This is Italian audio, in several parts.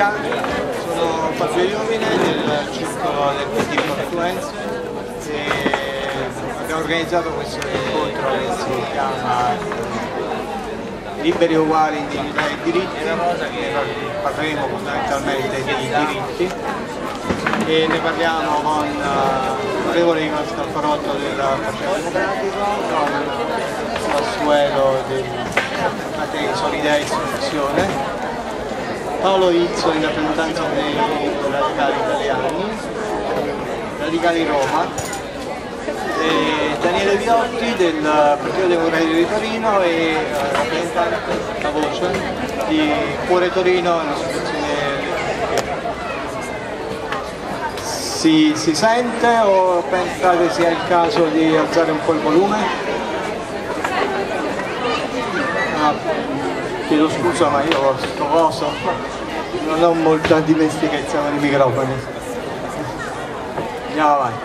Buonasera, sono Fabio Iovine del circolo del PD Confluenza e abbiamo organizzato questo incontro che si chiama Liberi e Uguali, Indignità e Diritti, parleremo fondamentalmente di diritti e ne parliamo con l'onorevole Ivan Scalfarotto del Partito Democratico, con Pasquelo del Solidea e Istituzione, Paolo Izzo in rappresentanza dei radicali italiani, radicali Roma, e Daniele Viotti del Partito Democratico di Torino e rappresentante, la voce, di Cuore Torino, un'associazione. Si sente o pensate sia il caso di alzare un po' il volume? Chiedo scusa, ma io ho sto coso, non ho molta dimestichezza con i microfoni. Andiamo avanti.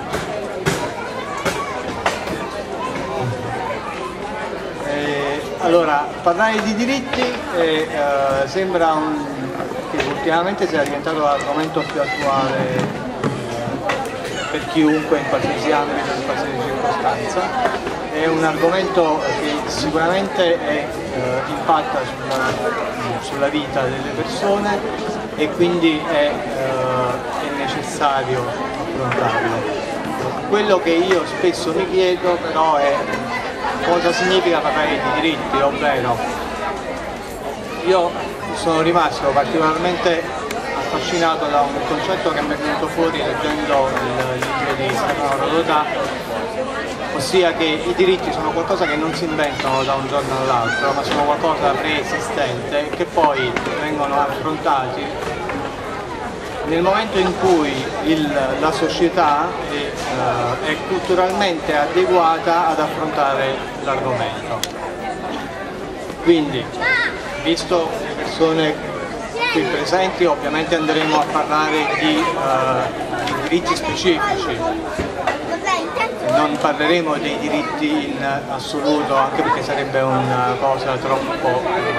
Allora, parlare di diritti sembra che ultimamente sia diventato l'argomento più attuale per chiunque in qualsiasi ambito, in qualsiasi circostanza. È un argomento che sicuramente impatta sulla vita delle persone e quindi è necessario affrontarlo. Quello che io spesso mi chiedo però è cosa significa parlare di diritti, ovvero io sono rimasto particolarmente affascinato da un concetto che mi è venuto fuori leggendo il libro di Stefano Rodotà, ossia che i diritti sono qualcosa che non si inventano da un giorno all'altro, ma sono qualcosa preesistente che poi vengono affrontati nel momento in cui la società è culturalmente adeguata ad affrontare l'argomento. Quindi, visto le persone qui presenti, ovviamente andremo a parlare di diritti specifici. Non parleremo dei diritti in assoluto, anche perché sarebbe una cosa troppo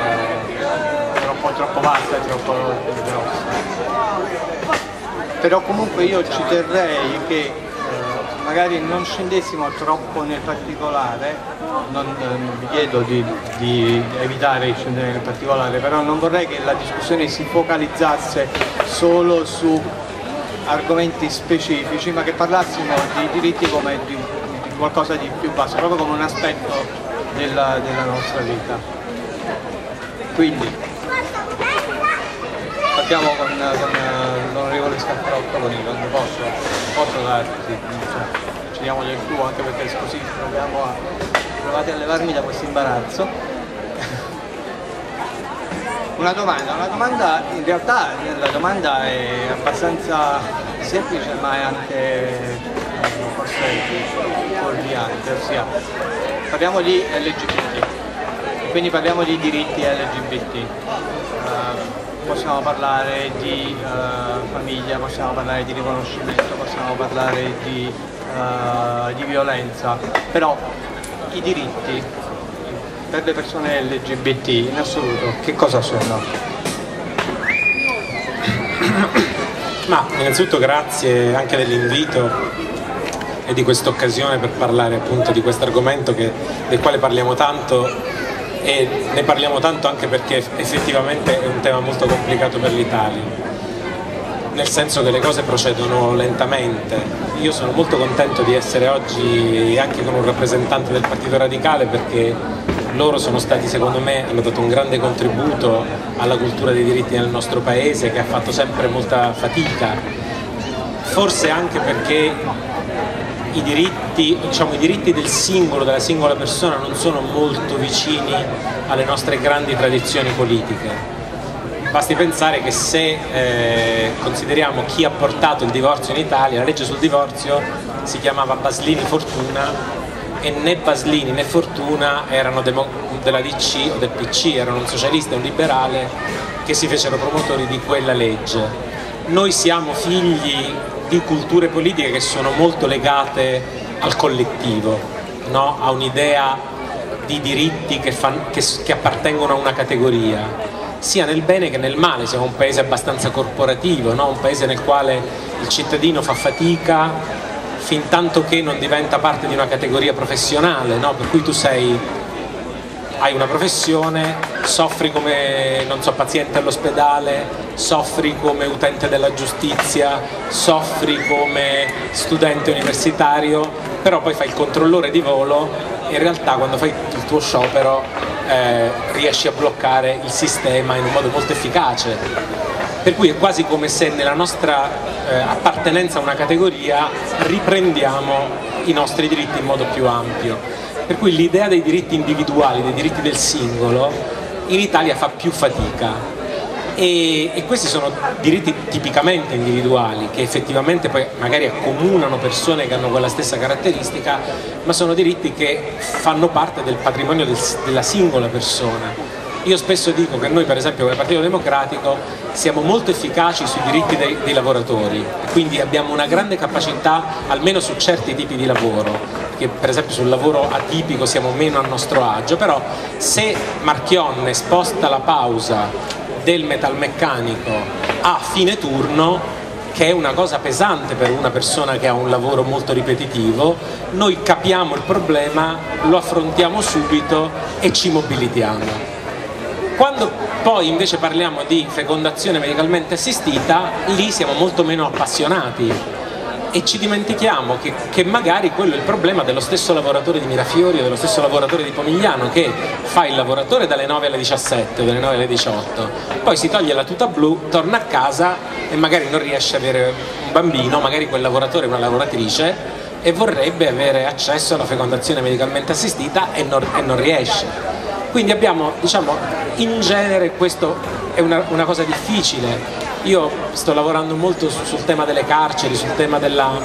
vasta e troppo grossa. Però comunque io ci terrei che magari non scendessimo troppo nel particolare, non vi chiedo di evitare di scendere nel particolare, però non vorrei che la discussione si focalizzasse solo su argomenti specifici, ma che parlassimo di diritti come di qualcosa di più basso, proprio come un aspetto della nostra vita. Quindi partiamo con l'onorevole Scalfarotto, con Ivan. Posso darti, ci diamo del tuo, anche perché così provate a levarmi da questo imbarazzo. Una domanda, in realtà la domanda è abbastanza semplice ma è anche forse fuorviante, ossia parliamo di LGBT, quindi parliamo di diritti LGBT, possiamo parlare di famiglia, possiamo parlare di riconoscimento, possiamo parlare di violenza, però i diritti per le persone LGBT in assoluto che cosa sono? Ma innanzitutto grazie anche dell'invito e di questa occasione per parlare appunto di questo argomento del quale parliamo tanto, e ne parliamo tanto anche perché effettivamente è un tema molto complicato per l'Italia, nel senso che le cose procedono lentamente. Io sono molto contento di essere oggi anche con un rappresentante del Partito Radicale, perché loro sono stati, secondo me, hanno dato un grande contributo alla cultura dei diritti nel nostro paese, che ha fatto sempre molta fatica, forse anche perché i diritti del singolo, della singola persona non sono molto vicini alle nostre grandi tradizioni politiche. Basti pensare che se consideriamo chi ha portato il divorzio in Italia, la legge sul divorzio si chiamava Baslini-Fortuna, e né Baslini né Fortuna erano della DC o del PC, erano un socialista e un liberale che si fecero promotori di quella legge. Noi siamo figli di culture politiche che sono molto legate al collettivo, no? A un'idea di diritti che appartengono a una categoria. sia nel bene che nel male. Siamo un paese abbastanza corporativo, no? Un paese nel quale il cittadino fa fatica fin tanto che non diventa parte di una categoria professionale, no? Per cui tu hai una professione, soffri come, non so, paziente all'ospedale, soffri come utente della giustizia, soffri come studente universitario, però poi fai il controllore di volo e in realtà quando fai il tuo sciopero riesci a bloccare il sistema in un modo molto efficace. Per cui è quasi come se nella nostra appartenenza a una categoria riprendiamo i nostri diritti in modo più ampio. Per cui l'idea dei diritti individuali, dei diritti del singolo, in Italia fa più fatica. E questi sono diritti tipicamente individuali, che effettivamente poi magari accomunano persone che hanno quella stessa caratteristica, ma sono diritti che fanno parte del patrimonio della singola persona. Io spesso dico che noi, per esempio, come Partito Democratico siamo molto efficaci sui diritti dei lavoratori, quindi abbiamo una grande capacità, almeno su certi tipi di lavoro, che per esempio sul lavoro atipico siamo meno a nostro agio, però se Marchionne sposta la pausa del metalmeccanico a fine turno, che è una cosa pesante per una persona che ha un lavoro molto ripetitivo, noi capiamo il problema, lo affrontiamo subito e ci mobilitiamo. Quando poi invece parliamo di fecondazione medicalmente assistita, lì siamo molto meno appassionati e ci dimentichiamo che magari quello è il problema dello stesso lavoratore di Mirafiori o dello stesso lavoratore di Pomigliano, che fa il lavoratore dalle 9 alle 17 o dalle 9 alle 18, poi si toglie la tuta blu, torna a casa e magari non riesce ad avere un bambino, magari quel lavoratore è una lavoratrice e vorrebbe avere accesso alla fecondazione medicalmente assistita e non riesce. Quindi abbiamo, diciamo, in genere questo è una cosa difficile. Io sto lavorando molto sul tema delle carceri, sul tema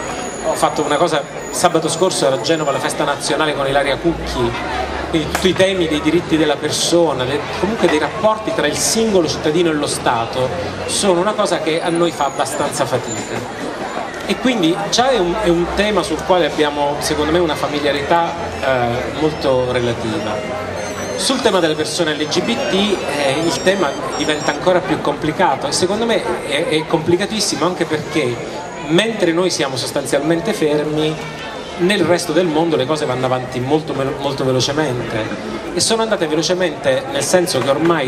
ho fatto una cosa, sabato scorso ero a Genova alla festa nazionale con Ilaria Cucchi, quindi tutti i temi dei diritti della persona, comunque dei rapporti tra il singolo cittadino e lo Stato, sono una cosa che a noi fa abbastanza fatica. E quindi già è un tema sul quale abbiamo, secondo me, una familiarità molto relativa. Sul tema delle persone LGBT il tema diventa ancora più complicato e secondo me è complicatissimo anche perché mentre noi siamo sostanzialmente fermi, nel resto del mondo le cose vanno avanti molto, molto velocemente e sono andate velocemente nel senso che ormai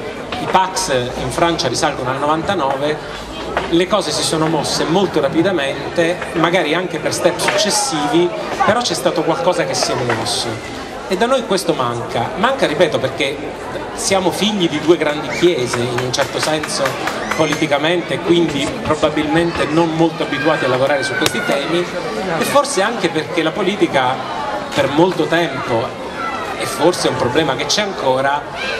i Pax in Francia risalgono al 99, le cose si sono mosse molto rapidamente, magari anche per step successivi, però c'è stato qualcosa che si è mosso. E da noi questo manca, ripeto, perché siamo figli di due grandi chiese in un certo senso politicamente, quindi probabilmente non molto abituati a lavorare su questi temi e forse anche perché la politica per molto tempo, e forse è un problema che c'è ancora,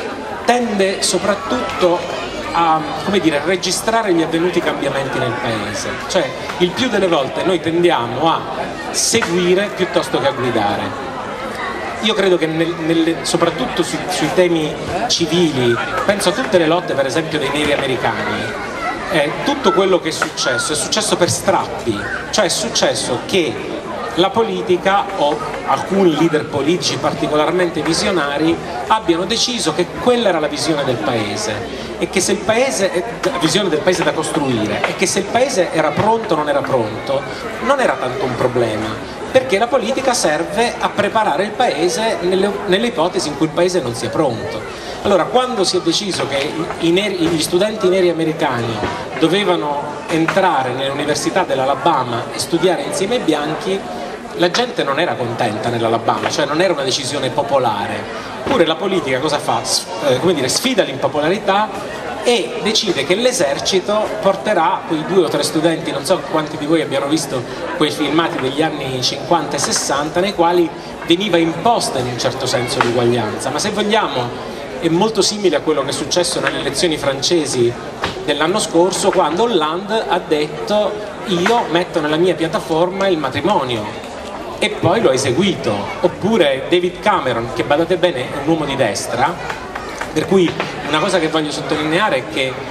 tende soprattutto a, come dire, registrare gli avvenuti cambiamenti nel paese, cioè il più delle volte noi tendiamo a seguire piuttosto che a guidare. Io credo che soprattutto sui temi civili, penso a tutte le lotte per esempio dei neri americani, tutto quello che è successo per strappi, cioè è successo che la politica o alcuni leader politici particolarmente visionari abbiano deciso che quella era la visione del paese e che se il paese, la visione del paese da costruire, e che se il paese era pronto o non era pronto non era tanto un problema, perché la politica serve a preparare il paese nelle ipotesi in cui il paese non sia pronto. Allora, quando si è deciso che gli studenti neri americani dovevano entrare nelle università dell'Alabama e studiare insieme ai bianchi, la gente non era contenta nell'Alabama, cioè non era una decisione popolare. Eppure la politica cosa fa? Come dire, sfida l'impopolarità e decide che l'esercito porterà quei 2 o 3 studenti, non so quanti di voi abbiano visto quei filmati degli anni 50 e 60 nei quali veniva imposta in un certo senso l'uguaglianza, ma se vogliamo è molto simile a quello che è successo nelle elezioni francesi dell'anno scorso, quando Hollande ha detto io metto nella mia piattaforma il matrimonio e poi lo ha eseguito, oppure David Cameron, che badate bene è un uomo di destra, per cui una cosa che voglio sottolineare è che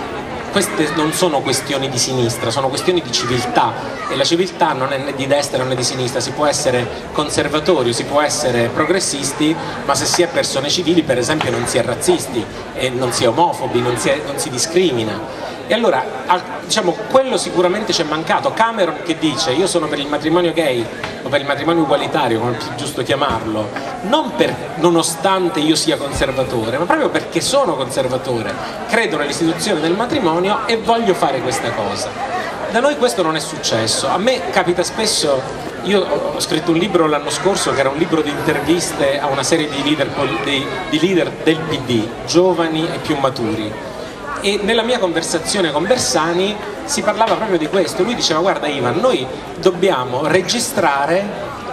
queste non sono questioni di sinistra, sono questioni di civiltà, e la civiltà non è né di destra né di sinistra, si può essere conservatori, si può essere progressisti, ma se si è persone civili, per esempio, non si è razzisti e non si è omofobi, non si discrimina. E allora, diciamo, quello sicuramente ci è mancato. Cameron che dice io sono per il matrimonio gay o per il matrimonio ugualitario, come è più giusto chiamarlo, nonostante io sia conservatore, ma proprio perché sono conservatore, credo nell'istituzione del matrimonio e voglio fare questa cosa. Da noi questo non è successo. A me capita spesso, io ho scritto un libro l'anno scorso che era un libro di interviste a una serie di leader del PD, giovani e più maturi. E nella mia conversazione con Bersani si parlava proprio di questo. Lui diceva: guarda Ivan, noi dobbiamo registrare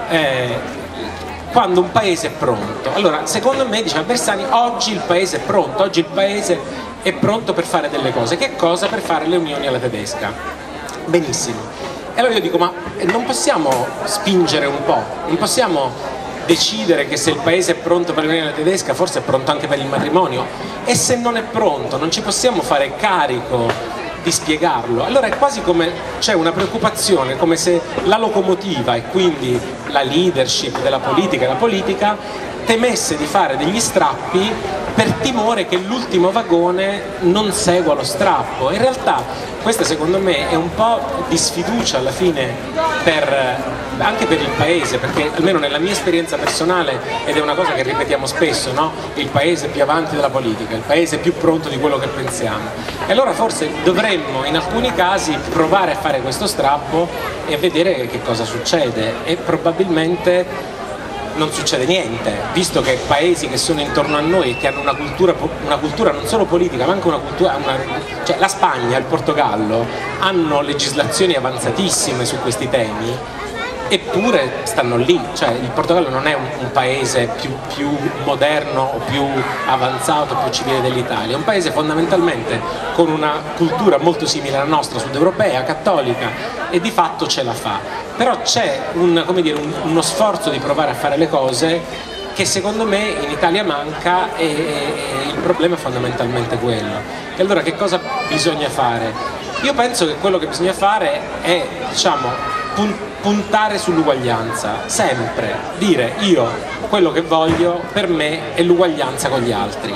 quando un paese è pronto. Allora, secondo me, diceva Bersani, oggi il paese è pronto, oggi il paese è pronto per fare delle cose. Che cosa? Per fare le unioni alla tedesca. Benissimo. E allora io dico: ma non possiamo spingere un po'? Non possiamo decidere che se il paese è pronto per l'unione tedesca, forse è pronto anche per il matrimonio? E se non è pronto, non ci possiamo fare carico di spiegarlo? Allora è quasi come c'è una preoccupazione, come se la locomotiva e quindi la leadership della politica e la politica temesse di fare degli strappi per timore che l'ultimo vagone non segua lo strappo. In realtà questa secondo me è un po' di sfiducia alla fine anche per il paese, perché almeno nella mia esperienza personale, ed è una cosa che ripetiamo spesso, no? Il paese più avanti della politica, il paese più pronto di quello che pensiamo. E allora forse dovremmo in alcuni casi provare a fare questo strappo e vedere che cosa succede, e probabilmente non succede niente, visto che paesi che sono intorno a noi, che hanno una cultura non solo politica ma anche una cultura, cioè la Spagna e il Portogallo hanno legislazioni avanzatissime su questi temi, eppure stanno lì. Cioè il Portogallo non è un paese più moderno o più avanzato, più civile dell'Italia, è un paese fondamentalmente con una cultura molto simile alla nostra, sudeuropea, cattolica, e di fatto ce la fa. Però c'è uno sforzo di provare a fare le cose che secondo me in Italia manca, e il problema è fondamentalmente quello. E allora che cosa bisogna fare? Io penso che quello che bisogna fare è, diciamo, puntare sull'uguaglianza, sempre dire: io quello che voglio per me è l'uguaglianza con gli altri,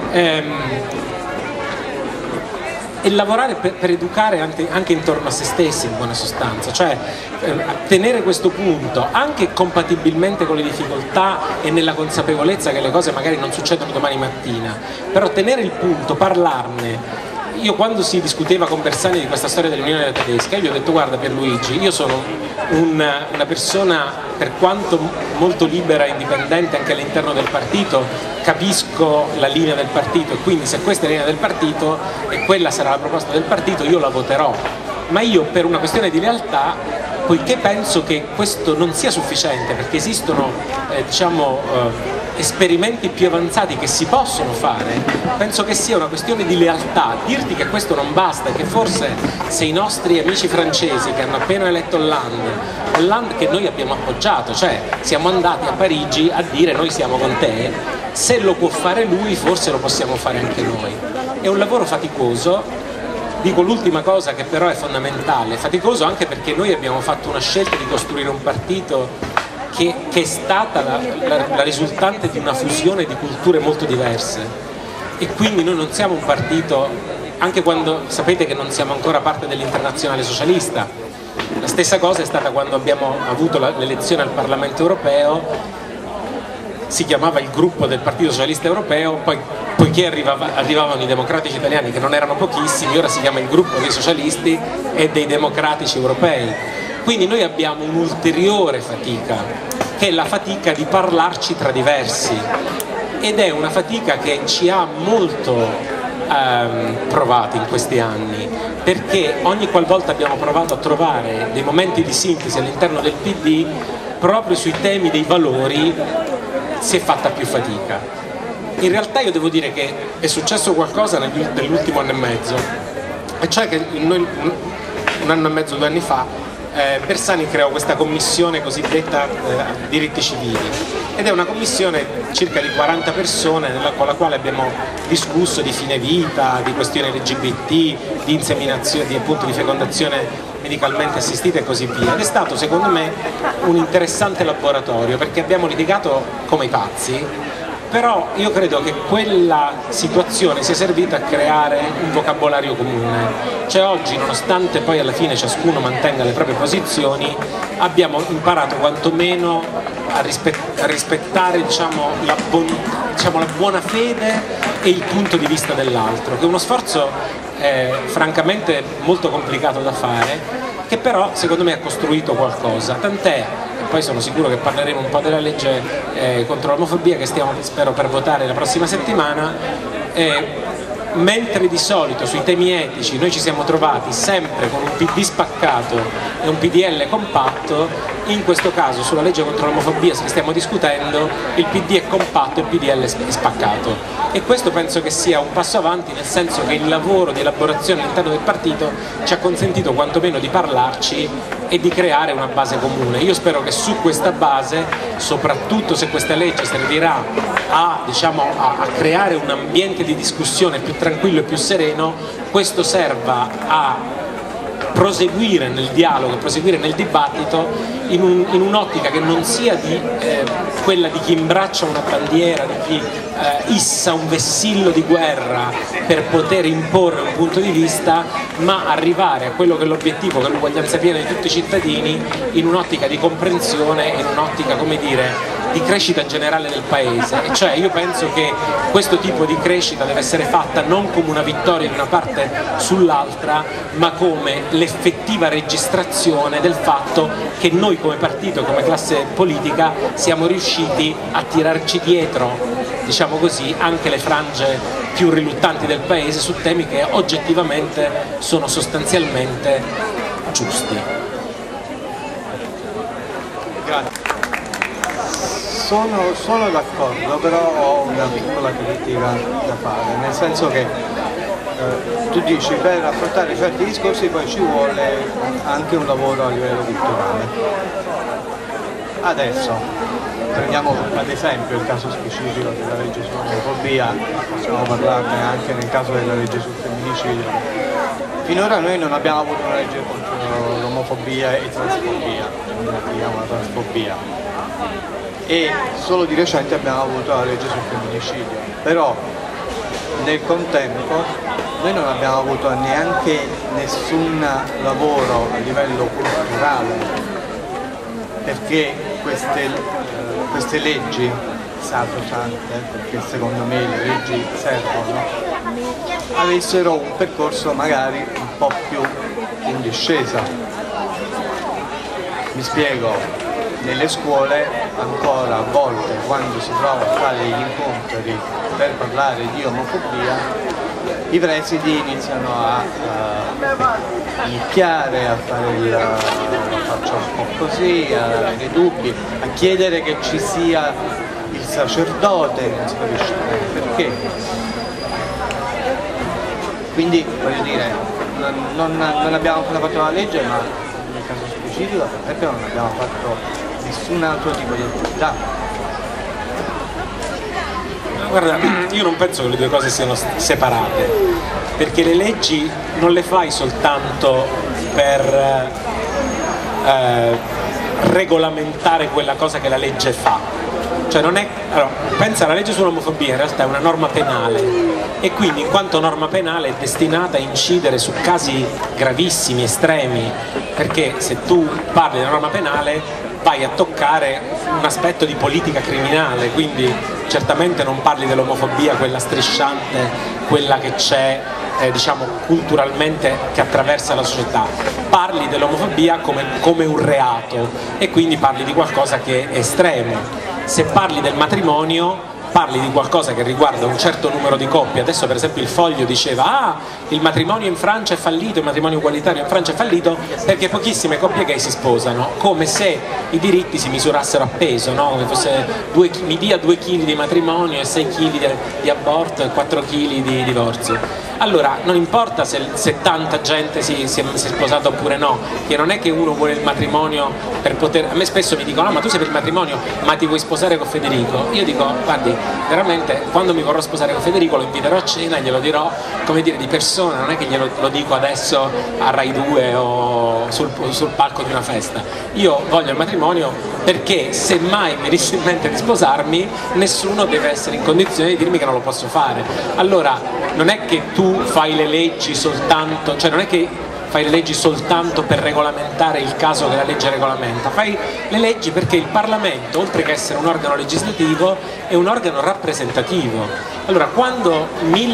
e lavorare per educare anche intorno a se stessi, in buona sostanza, cioè tenere questo punto anche compatibilmente con le difficoltà e nella consapevolezza che le cose magari non succedono domani mattina, però tenere il punto, parlarne. Io quando si discuteva con Bersani di questa storia dell'Unione Tedesca, io gli ho detto: guarda Pierluigi, io sono una persona, per quanto molto libera e indipendente anche all'interno del partito, capisco la linea del partito, e quindi se questa è la linea del partito e quella sarà la proposta del partito, io la voterò. Ma io, per una questione di lealtà, poiché penso che questo non sia sufficiente, perché esistono esperimenti più avanzati che si possono fare, penso che sia una questione di lealtà dirti che questo non basta, e che forse se i nostri amici francesi che hanno appena eletto Hollande, che noi abbiamo appoggiato, cioè siamo andati a Parigi a dire: noi siamo con te, se lo può fare lui forse lo possiamo fare anche noi. È un lavoro faticoso. Dico l'ultima cosa che però è fondamentale: faticoso anche perché noi abbiamo fatto una scelta di costruire un partito che è stata la risultante di una fusione di culture molto diverse, e quindi noi non siamo un partito, anche quando sapete che non siamo ancora parte dell'Internazionale Socialista. La stessa cosa è stata quando abbiamo avuto l'elezione al Parlamento Europeo, si chiamava il gruppo del Partito Socialista Europeo, poi poiché arrivavano i democratici italiani, che non erano pochissimi, ora si chiama il gruppo dei socialisti e dei democratici europei. Quindi noi abbiamo un'ulteriore fatica, che è la fatica di parlarci tra diversi, ed è una fatica che ci ha molto provati in questi anni, perché ogni qualvolta abbiamo provato a trovare dei momenti di sintesi all'interno del PD, proprio sui temi dei valori si è fatta più fatica. In realtà io devo dire che è successo qualcosa nell'ultimo anno e mezzo, e cioè che noi un anno e mezzo, 2 anni fa, Bersani creò questa commissione cosiddetta diritti civili, ed è una commissione circa di 40 persone con la quale abbiamo discusso di fine vita, di questioni LGBT, di inseminazione, di appunto di fecondazione medicalmente assistita e così via. Ed è stato secondo me un interessante laboratorio, perché abbiamo litigato come i pazzi, però io credo che quella situazione sia servita a creare un vocabolario comune. Cioè oggi, nonostante poi alla fine ciascuno mantenga le proprie posizioni, abbiamo imparato quantomeno a rispettare la buona fede e il punto di vista dell'altro, che è uno sforzo francamente molto complicato da fare, che però secondo me ha costruito qualcosa, tant'è, e poi sono sicuro che parleremo un po' della legge contro l'omofobia che stiamo, spero, per votare la prossima settimana. Mentre di solito sui temi etici noi ci siamo trovati sempre con un PD spaccato e un PDL compatto, in questo caso sulla legge contro l'omofobia, se ne stiamo discutendo, il PD è compatto e il PDL è spaccato, e questo penso che sia un passo avanti, nel senso che il lavoro di elaborazione all'interno del partito ci ha consentito quantomeno di parlarci e di creare una base comune. Io spero che su questa base, soprattutto se questa legge servirà a creare un ambiente di discussione più tranquillo e più sereno, questo serva a proseguire nel dialogo, proseguire nel dibattito in un'ottica che non sia quella di chi imbraccia una bandiera, di chi issa un vessillo di guerra per poter imporre un punto di vista, ma arrivare a quello che è l'obiettivo, che è l'uguaglianza piena di tutti i cittadini, in un'ottica di comprensione, in un'ottica, come dire, di crescita generale del paese. E cioè io penso che questo tipo di crescita deve essere fatta non come una vittoria di una parte sull'altra, ma come l'effettiva registrazione del fatto che noi come partito, come classe politica, siamo riusciti a tirarci dietro, diciamo così, anche le frange più riluttanti del paese su temi che oggettivamente sono sostanzialmente giusti. Grazie. Sono d'accordo, però ho una piccola critica da fare, nel senso che tu dici per affrontare certi discorsi poi ci vuole anche un lavoro a livello culturale. Adesso prendiamo ad esempio il caso specifico della legge sull'omofobia, possiamo parlarne anche nel caso della legge sul femminicidio. Finora noi non abbiamo avuto una legge contro l'omofobia e transfobia, la transfobia, e solo di recente abbiamo avuto la legge sul femminicidio, però nel contempo noi non abbiamo avuto neanche nessun lavoro a livello culturale perché queste leggi sacrosante, perché secondo me le leggi servono, avessero un percorso magari un po' più in discesa. Mi spiego. Nelle scuole ancora a volte, quando si trova a fare gli incontri per parlare di omofobia, i presidi iniziano a nicchiare, a fare la faccia un po' così, a avere dubbi, a chiedere che ci sia il sacerdote, non si capisce perché. Quindi voglio dire, non abbiamo ancora fatto la legge, ma nel caso specifico per esempio non abbiamo fatto nessun altro tipo di attività. Guarda, io non penso che le due cose siano separate, perché le leggi non le fai soltanto per regolamentare quella cosa che la legge fa. Cioè non è, allora, pensa, la legge sull'omofobia in realtà è una norma penale e quindi in quanto norma penale è destinata a incidere su casi gravissimi, estremi, perché se tu parli di una norma penale vai a toccare un aspetto di politica criminale, quindi certamente non parli dell'omofobia, quella strisciante, quella che c'è diciamo culturalmente, che attraversa la società, parli dell'omofobia come un reato e quindi parli di qualcosa che è estremo. Se parli del matrimonio parli di qualcosa che riguarda un certo numero di coppie. Adesso per esempio il Foglio diceva il matrimonio in Francia è fallito, il matrimonio ugualitario in Francia è fallito perché pochissime coppie gay si sposano, come se i diritti si misurassero a peso, no? Come fosse mi dia 2 kg di matrimonio e 6 kg di aborto e 4 kg di divorzio. Allora non importa se tanta gente si è sposata oppure no, che non è che uno vuole il matrimonio per poter... A me spesso mi dicono: no, ma tu sei per il matrimonio, ma ti vuoi sposare con Federico? Io dico: guardi, veramente quando mi vorrò sposare con Federico lo inviterò a cena, glielo dirò, come dire, di persona, non è che lo dico adesso a Rai 2 o sul palco di una festa. Io voglio il matrimonio perché se mai mi venisse in mente di sposarmi, nessuno deve essere in condizione di dirmi che non lo posso fare. Allora non è che tu fai le leggi soltanto, cioè non è che fai le leggi soltanto per regolamentare il caso che la legge regolamenta, fai le leggi perché il Parlamento, oltre che essere un organo legislativo, è un organo rappresentativo. Allora quando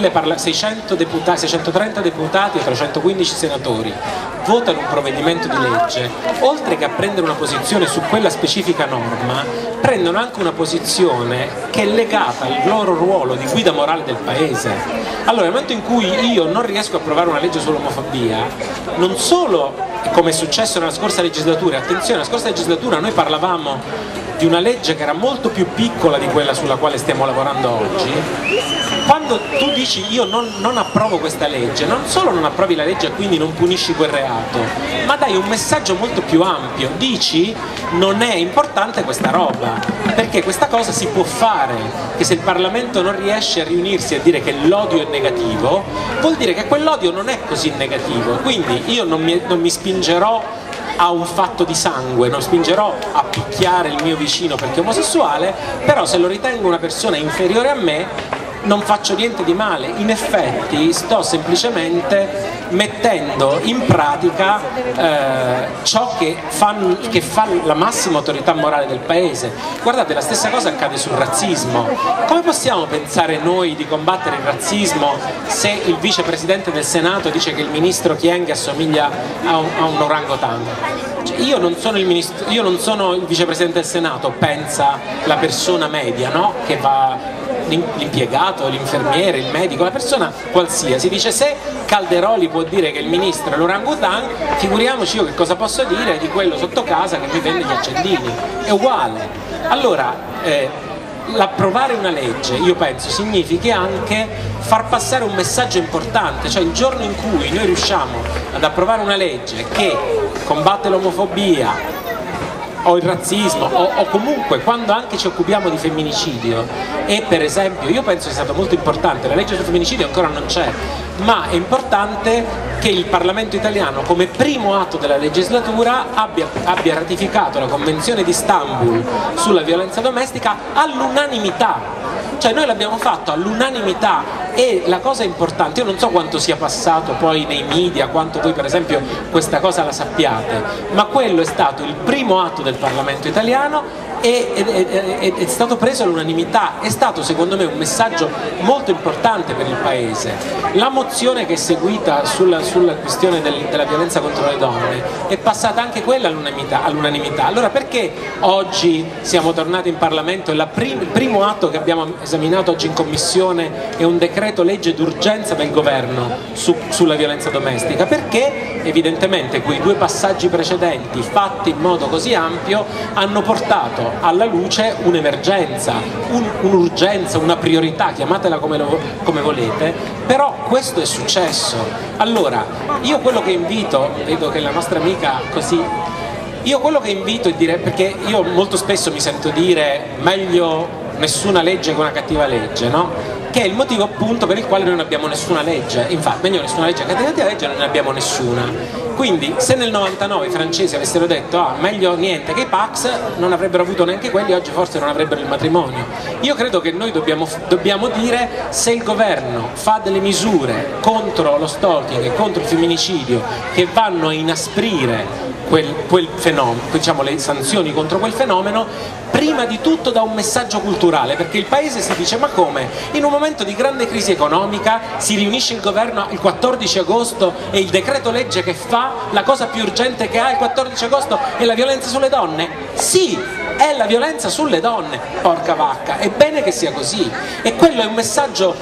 600 deputati, 630 deputati o 315 senatori votano un provvedimento di legge, oltre che a prendere una posizione su quella specifica norma, prendono anche una posizione che è legata al loro ruolo di guida morale del Paese. Allora nel momento in cui io non riesco a approvare una legge sull'omofobia, non solo, come è successo nella scorsa legislatura, attenzione, nella scorsa legislatura noi parlavamo di una legge che era molto più piccola di quella sulla quale stiamo lavorando oggi. Quando tu dici io non approvo questa legge, non solo non approvi la legge e quindi non punisci quel reato, ma dai un messaggio molto più ampio, dici non è importante questa roba, perché questa cosa si può fare, che se il Parlamento non riesce a riunirsi e a dire che l'odio è negativo, vuol dire che quell'odio non è così negativo, quindi io non mi spingerò a un fatto di sangue, non spingerò a picchiare il mio vicino perché è omosessuale, però se lo ritengo una persona inferiore a me non faccio niente di male, in effetti sto semplicemente mettendo in pratica ciò che fa la massima autorità morale del paese. Guardate, la stessa cosa accade sul razzismo. Come possiamo pensare noi di combattere il razzismo se il vicepresidente del Senato dice che il ministro Kyenge assomiglia a un orangotango? Cioè, io non sono il vicepresidente del Senato, pensa la persona media, no? Che va l'impiegato, l'infermiere, il medico, la persona qualsiasi, dice se Calderoli può dire che il ministro è l'orangutan, figuriamoci io che cosa posso dire di quello sotto casa che mi vende gli accendini, è uguale. Allora l'approvare una legge, io penso, significhi anche far passare un messaggio importante, cioè il giorno in cui noi riusciamo ad approvare una legge che combatte l'omofobia o il razzismo o comunque quando anche ci occupiamo di femminicidio, e per esempio io penso sia stato molto importante, la legge sul femminicidio ancora non c'è, ma è importante che il Parlamento italiano come primo atto della legislatura abbia ratificato la Convenzione di Istanbul sulla violenza domestica all'unanimità. Cioè noi l'abbiamo fatto all'unanimità, e la cosa importante, io non so quanto sia passato poi nei media, quanto voi per esempio questa cosa la sappiate, ma quello è stato il primo atto del Parlamento italiano e è stato preso all'unanimità, è stato secondo me un messaggio molto importante per il Paese. La mozione che è seguita sulla questione della violenza contro le donne è passata anche quella all'unanimità. Allora perché oggi siamo tornati in Parlamento e il primo atto che abbiamo esaminato oggi in Commissione è un decreto legge d'urgenza del Governo sulla violenza domestica? Perché evidentemente quei due passaggi precedenti fatti in modo così ampio hanno portato alla luce un'emergenza, un'urgenza, una priorità, chiamatela come volete, però questo è successo. Allora, io quello che invito, vedo che la nostra amica così, io quello che invito è dire, perché io molto spesso mi sento dire meglio nessuna legge che una cattiva legge, no? Che è il motivo appunto per il quale noi non abbiamo nessuna legge, infatti meglio nessuna legge che cattiva legge, non ne abbiamo nessuna. Quindi se nel 99 i francesi avessero detto meglio niente che i Pax, non avrebbero avuto neanche quelli, oggi forse non avrebbero il matrimonio. Io credo che noi dobbiamo dire, se il governo fa delle misure contro lo stalking e contro il femminicidio che vanno a inasprire quel fenomeno, diciamo le sanzioni contro quel fenomeno, prima di tutto da un messaggio culturale, perché il Paese si dice ma come? In un momento di grande crisi economica si riunisce il governo il 14 agosto e il decreto legge che fa, la cosa più urgente che ha il 14 agosto è la violenza sulle donne? Sì, è la violenza sulle donne, porca vacca, è bene che sia così, e quello è un messaggio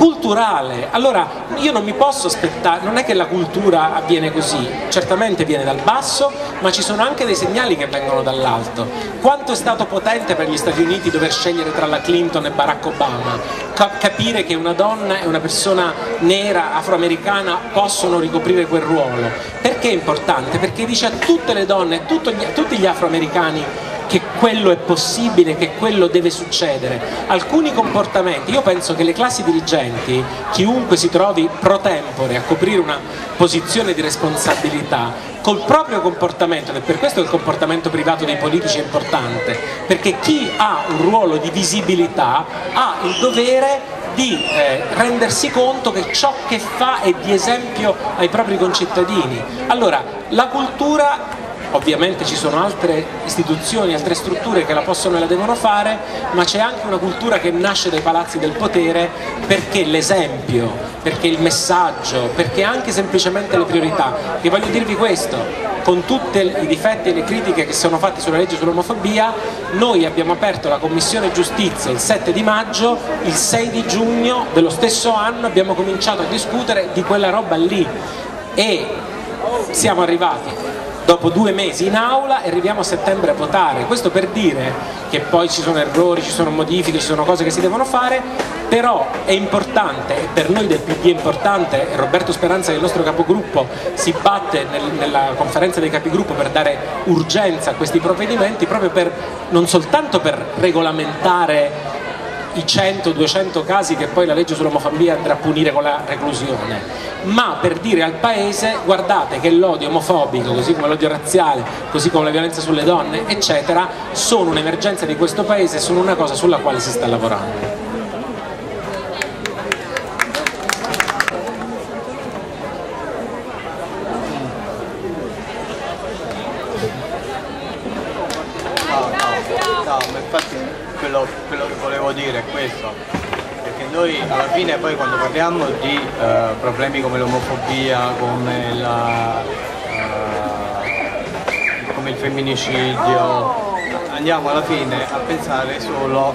culturale. Allora io non mi posso aspettare, non è che la cultura avviene così, certamente viene dal basso, ma ci sono anche dei segnali che vengono dall'alto. Quanto è stato potente per gli Stati Uniti dover scegliere tra la Clinton e Barack Obama, capire che una donna e una persona nera, afroamericana possono ricoprire quel ruolo. Perché è importante? Perché dice a tutte le donne, a tutti gli afroamericani che quello è possibile, che quello deve succedere. Alcuni comportamenti, io penso che le classi dirigenti, chiunque si trovi pro tempore a coprire una posizione di responsabilità, col proprio comportamento, ed è per questo che il comportamento privato dei politici è importante, perché chi ha un ruolo di visibilità ha il dovere di rendersi conto che ciò che fa è di esempio ai propri concittadini. Allora, la cultura, ovviamente ci sono altre istituzioni, altre strutture che la possono e la devono fare, ma c'è anche una cultura che nasce dai palazzi del potere, perché l'esempio, perché il messaggio, perché anche semplicemente le priorità. E voglio dirvi questo, con tutti i difetti e le critiche che sono fatte sulla legge sull'omofobia, noi abbiamo aperto la Commissione Giustizia il 7 di maggio, il 6 di giugno dello stesso anno abbiamo cominciato a discutere di quella roba lì e siamo arrivati dopo 2 mesi in aula e arriviamo a settembre a votare. Questo per dire che poi ci sono errori, ci sono modifiche, ci sono cose che si devono fare, però è importante, e per noi del PD è importante, e Roberto Speranza, che è il nostro capogruppo, si batte nella conferenza dei capigruppo per dare urgenza a questi provvedimenti, proprio per, non soltanto per regolamentare i 100-200 casi che poi la legge sull'omofobia andrà a punire con la reclusione, ma per dire al Paese: guardate che l'odio omofobico, così come l'odio razziale, così come la violenza sulle donne, eccetera, sono un'emergenza di questo Paese, sono una cosa sulla quale si sta lavorando. No, ma infatti quello che volevo dire è questo, perché noi alla fine poi quando parliamo di problemi come l'omofobia, come il femminicidio, andiamo alla fine a pensare solo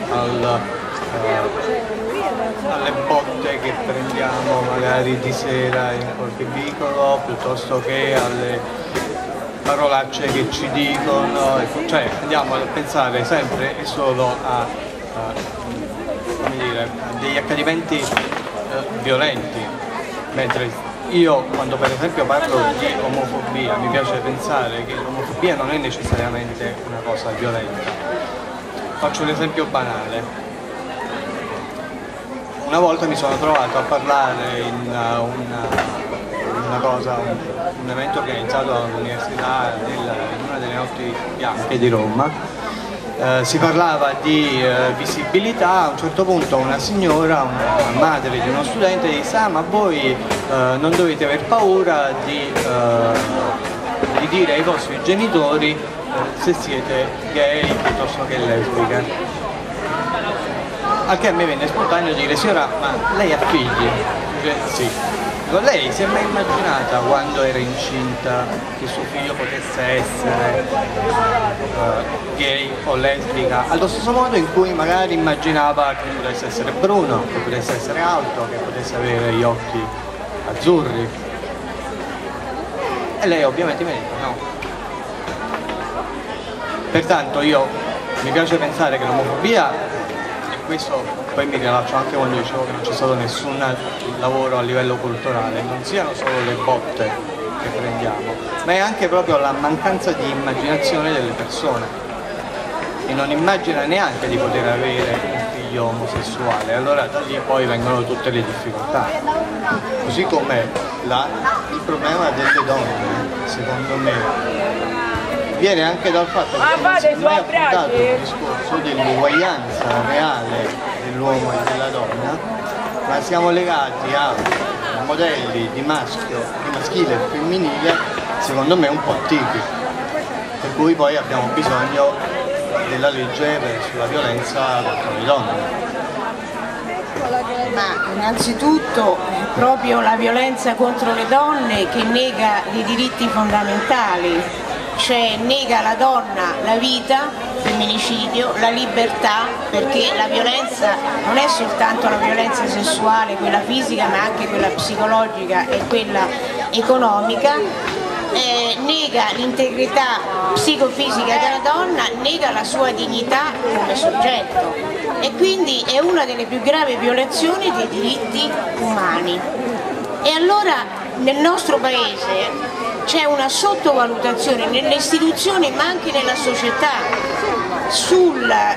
alle botte che prendiamo magari di sera in qualche vicolo, piuttosto che alle parolacce che ci dicono, cioè andiamo a pensare sempre e solo a degli accadimenti violenti, mentre io quando per esempio parlo di omofobia mi piace pensare che l'omofobia non è necessariamente una cosa violenta. Faccio un esempio banale: una volta mi sono trovato a parlare in un evento organizzato all'università in una delle notti bianche di Roma. Si parlava di visibilità. A un certo punto una signora, una madre di uno studente, disse: ah, ma voi non dovete aver paura di dire ai vostri genitori se siete gay piuttosto che lesbiche. Al che a me venne spontaneo dire: signora, ma lei ha figli? Sì. Lei si è mai immaginata quando era incinta che suo figlio potesse essere gay o lesbica, allo stesso modo in cui magari immaginava che potesse essere bruno, che potesse essere alto, che potesse avere gli occhi azzurri? E lei ovviamente mi ha detto no. Pertanto mi piace pensare che l'omofobia, questo poi mi rilascio anche quando dicevo che non c'è stato nessun lavoro a livello culturale, non siano solo le botte che prendiamo, ma è anche proprio la mancanza di immaginazione delle persone, e non immagina neanche di poter avere un figlio omosessuale. Allora da lì poi vengono tutte le difficoltà, così come il problema delle donne, secondo me viene anche dal fatto che non si è mai affrontato il discorso dell'uguaglianza reale dell'uomo e della donna, ma siamo legati a modelli di maschile e femminile, secondo me un po' antichi, per cui poi abbiamo bisogno della legge sulla violenza contro le donne. Ma innanzitutto proprio la violenza contro le donne che nega i diritti fondamentali, cioè nega alla donna la vita, femminicidio, la libertà, perché la violenza non è soltanto la violenza sessuale, quella fisica, ma anche quella psicologica e quella economica. Nega l'integrità psicofisica della donna, nega la sua dignità come soggetto e quindi è una delle più gravi violazioni dei diritti umani. E allora nel nostro Paese c'è una sottovalutazione nelle istituzioni ma anche nella società sulla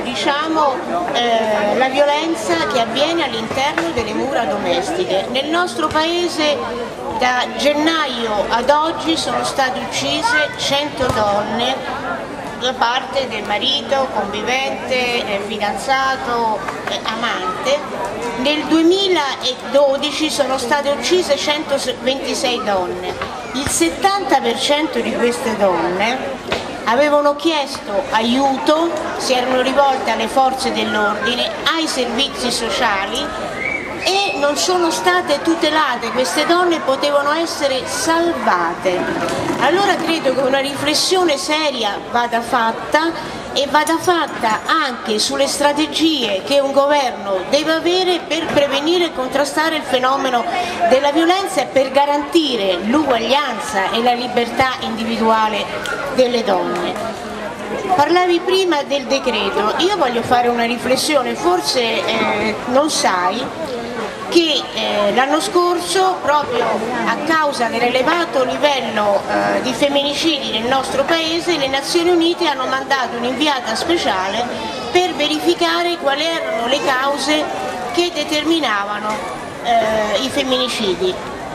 la violenza che avviene all'interno delle mura domestiche. Nel nostro Paese da gennaio ad oggi sono state uccise 100 donne da parte del marito, convivente, fidanzato, amante. Nel 2012 sono state uccise 126 donne. Il 70% di queste donne avevano chiesto aiuto, si erano rivolte alle forze dell'ordine, ai servizi sociali e non sono state tutelate, queste donne potevano essere salvate. Allora credo che una riflessione seria vada fatta e vada fatta anche sulle strategie che un governo deve avere per prevenire e contrastare il fenomeno della violenza e per garantire l'uguaglianza e la libertà individuale delle donne. Parlavi prima del decreto, io voglio fare una riflessione, forse non sai che l'anno scorso, proprio a causa dell'elevato livello di femminicidi nel nostro Paese, le Nazioni Unite hanno mandato un'inviata speciale per verificare quali erano le cause che determinavano i femminicidi.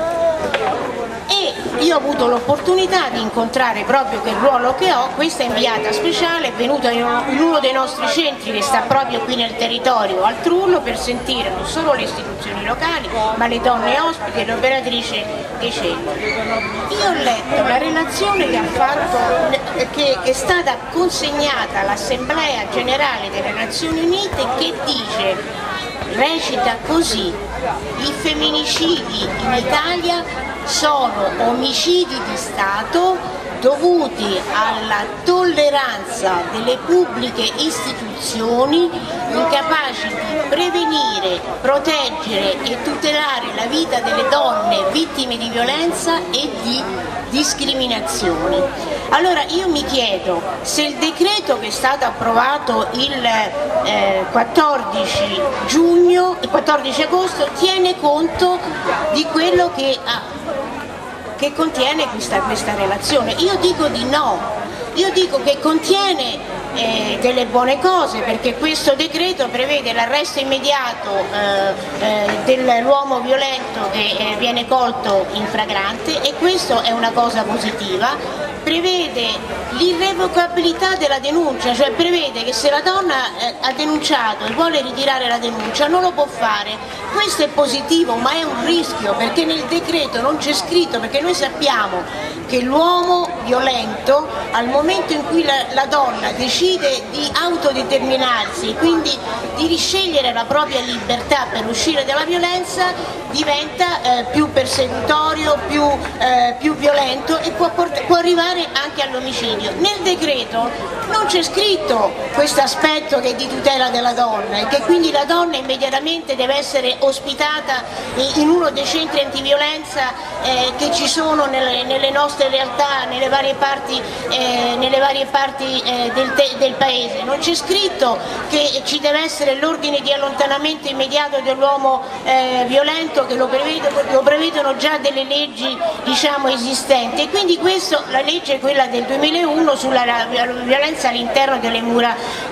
E io ho avuto l'opportunità di incontrare, proprio per il ruolo che ho, questa inviata speciale, è venuta in uno dei nostri centri che sta proprio qui nel territorio, al Trullo, per sentire non solo le istituzioni locali, ma le donne ospiti e le operatrici dei centri. Io ho letto la relazione che ha fatto, che è stata consegnata all'Assemblea Generale delle Nazioni Unite, che recita così: i femminicidi in Italia sono omicidi di Stato dovuti alla tolleranza delle pubbliche istituzioni incapaci di prevenire, proteggere e tutelare la vita delle donne vittime di violenza e di discriminazioni. Allora io mi chiedo se il decreto che è stato approvato il 14 agosto tiene conto di quello che contiene questa relazione. Io dico di no, io dico che contiene delle buone cose, perché questo decreto prevede l'arresto immediato dell'uomo violento che viene colto in flagrante, e questo è una cosa positiva. Prevede l'irrevocabilità della denuncia, cioè prevede che se la donna ha denunciato e vuole ritirare la denuncia non lo può fare. Questo è positivo, ma è un rischio, perché nel decreto non c'è scritto, perché noi sappiamo che l'uomo violento, al momento in cui la donna decide di autodeterminarsi, quindi di riscegliere la propria libertà per uscire dalla violenza, diventa più persecutorio, più violento e può arrivare anche all'omicidio. Nel decreto non c'è scritto questo aspetto che è di tutela della donna, e che quindi la donna immediatamente deve essere ospitata in uno dei centri antiviolenza che ci sono nelle nostre realtà, nelle varie parti del paese. Non c'è scritto che ci deve essere l'ordine di allontanamento immediato dell'uomo violento, che lo prevedono già delle leggi, diciamo, esistenti, e quindi questo, la legge è quella del 2001 sulla violenza all'interno delle mura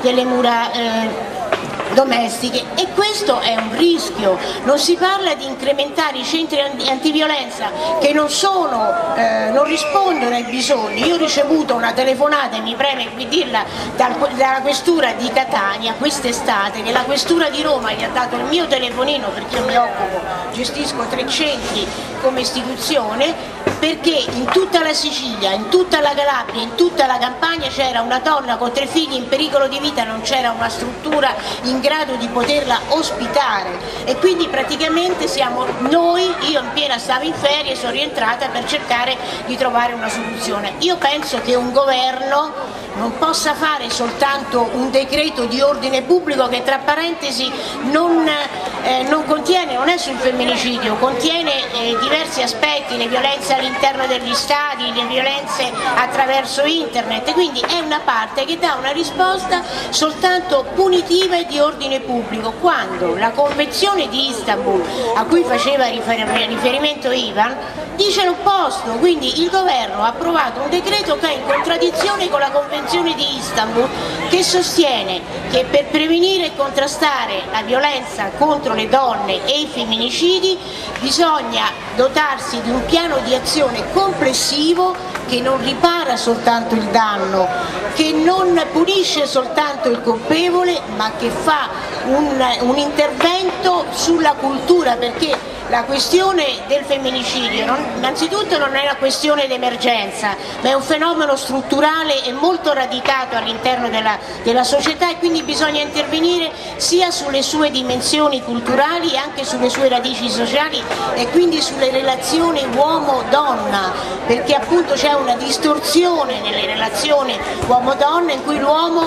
domestiche, e questo è un rischio. Non si parla di incrementare i centri antiviolenza che non rispondono ai bisogni. Io ho ricevuto una telefonata, e mi preme qui dirla, dalla questura di Catania quest'estate, che la questura di Roma gli ha dato il mio telefonino, perché io gestisco 3 centri come istituzione, perché in tutta la Sicilia, in tutta la Calabria, in tutta la Campania c'era una donna con 3 figli in pericolo di vita, non c'era una struttura in grado di poterla ospitare, e quindi praticamente siamo noi, io appena stavo in ferie sono rientrata per cercare di trovare una soluzione. Io penso che un governo non possa fare soltanto un decreto di ordine pubblico che, tra parentesi, non contiene, non è sul femminicidio, contiene diversi aspetti, le violenze all'interno degli stadi, le violenze attraverso internet, quindi è una parte che dà una risposta soltanto punitiva e di ordine pubblico, quando la Convenzione di Istanbul, a cui faceva riferimento Ivan, dice l'opposto. Quindi il governo ha approvato un decreto che è in contraddizione con la Convenzione di Istanbul, che sostiene che per prevenire e contrastare la violenza contro le donne e i femminicidi bisogna dotarsi di un piano di azione complessivo che non ripara soltanto il danno, che non punisce soltanto il colpevole, ma che fa un intervento sulla cultura, perché la questione del femminicidio innanzitutto non è una questione d'emergenza, ma è un fenomeno strutturale e molto radicato all'interno della società, e quindi bisogna intervenire sia sulle sue dimensioni culturali e anche sulle sue radici sociali, e quindi sulle relazioni uomo-donna, perché appunto c'è una distorsione nelle relazioni uomo-donna in cui l'uomo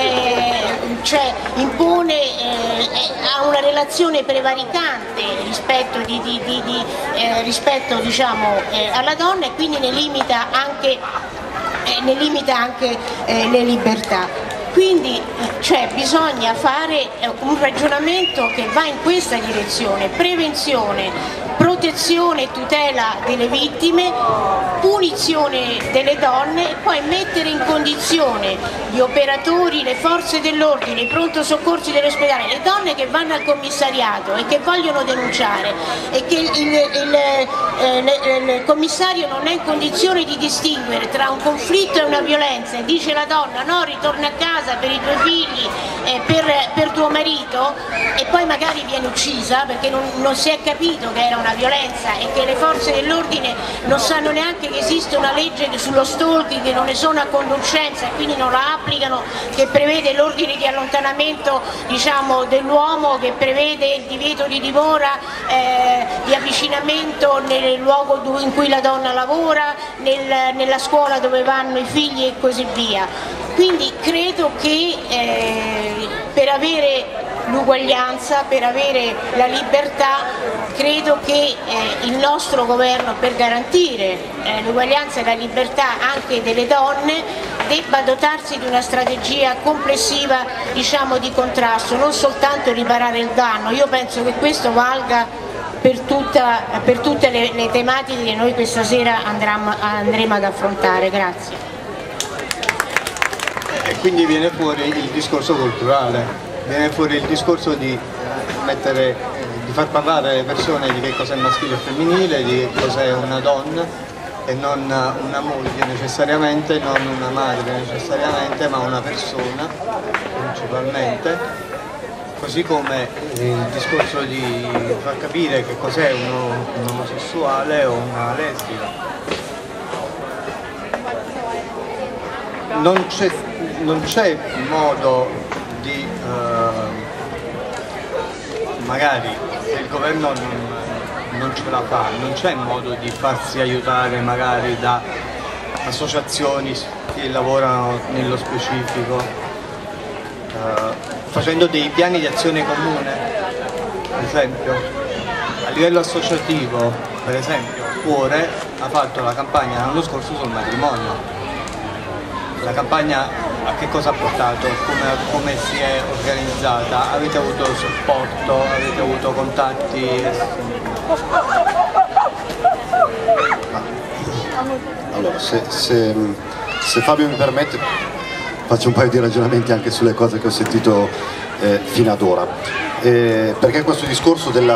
ha una relazione prevaricante rispetto diciamo, alla donna, e quindi ne limita anche le libertà. Quindi bisogna fare un ragionamento che va in questa direzione: prevenzione, protezione e tutela delle vittime, punizione delle donne, e poi mettere in condizione gli operatori, le forze dell'ordine, i pronto soccorsi dell'ospedale, le donne che vanno al commissariato e che vogliono denunciare, e che il commissario non è in condizione di distinguere tra un conflitto e una violenza, e dice la donna no, ritorna a casa per i tuoi figli, per tuo marito, e poi magari viene uccisa perché non si è capito che era una violenza, e che le forze dell'ordine non sanno neanche che esiste una legge sullo stalking, che non ne sono a conoscenza e quindi non la applicano, che prevede l'ordine di allontanamento, diciamo, dell'uomo, che prevede il divieto di dimora, di avvicinamento nel luogo in cui la donna lavora, nella scuola dove vanno i figli e così via. Quindi credo che per avere l'uguaglianza, per avere la libertà, credo che il nostro governo, per garantire l'uguaglianza e la libertà anche delle donne, debba dotarsi di una strategia complessiva, diciamo, di contrasto, non soltanto riparare il danno. Io penso che questo valga per tutte le tematiche che noi questa sera andremo ad affrontare. Grazie. E quindi viene fuori il discorso culturale, viene fuori il discorso di far parlare le persone di che cos'è maschile e femminile, di che cos'è una donna, e non una moglie necessariamente, non una madre necessariamente, ma una persona principalmente, così come il discorso di far capire che cos'è un omosessuale o una lesbica. Non c'è modo di, magari se il governo non ce la fa, non c'è modo di farsi aiutare magari da associazioni che lavorano nello specifico, facendo dei piani di azione comune, per esempio. A livello associativo, per esempio, Cuore ha fatto la campagna l'anno scorso sul matrimonio. La campagna a che cosa ha portato? Come si è organizzata? Avete avuto supporto? Avete avuto contatti? Allora, se Fabio mi permette, faccio un paio di ragionamenti anche sulle cose che ho sentito fino ad ora, perché questo discorso di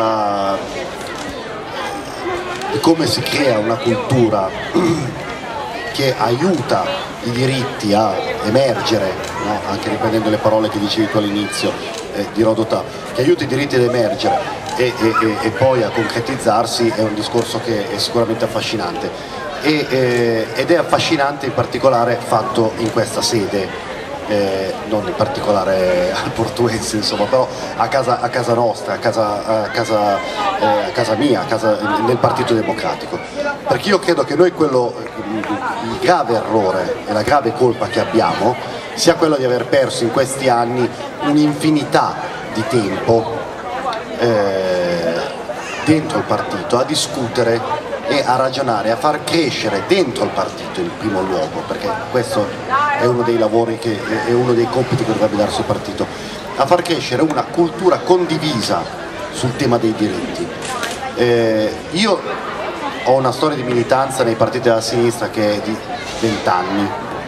come si crea una cultura che aiuta i diritti a emergere, no? Anche riprendendo le parole che dicevi tu all'inizio di Rodotà, che aiuta i diritti ad emergere e poi a concretizzarsi, è un discorso che è sicuramente affascinante. ed è affascinante in particolare fatto in questa sede. Non in particolare al Portuense, insomma, però a casa nostra, a casa mia, nel Partito Democratico, perché io credo che noi il grave errore e la grave colpa che abbiamo sia quello di aver perso in questi anni un'infinità di tempo dentro il partito a discutere e a ragionare, a far crescere dentro il partito in primo luogo, perché questo è uno dei lavori è uno dei compiti che dovrebbe darsi il partito, a far crescere una cultura condivisa sul tema dei diritti. Io ho una storia di militanza nei partiti della sinistra che è di 20 anni.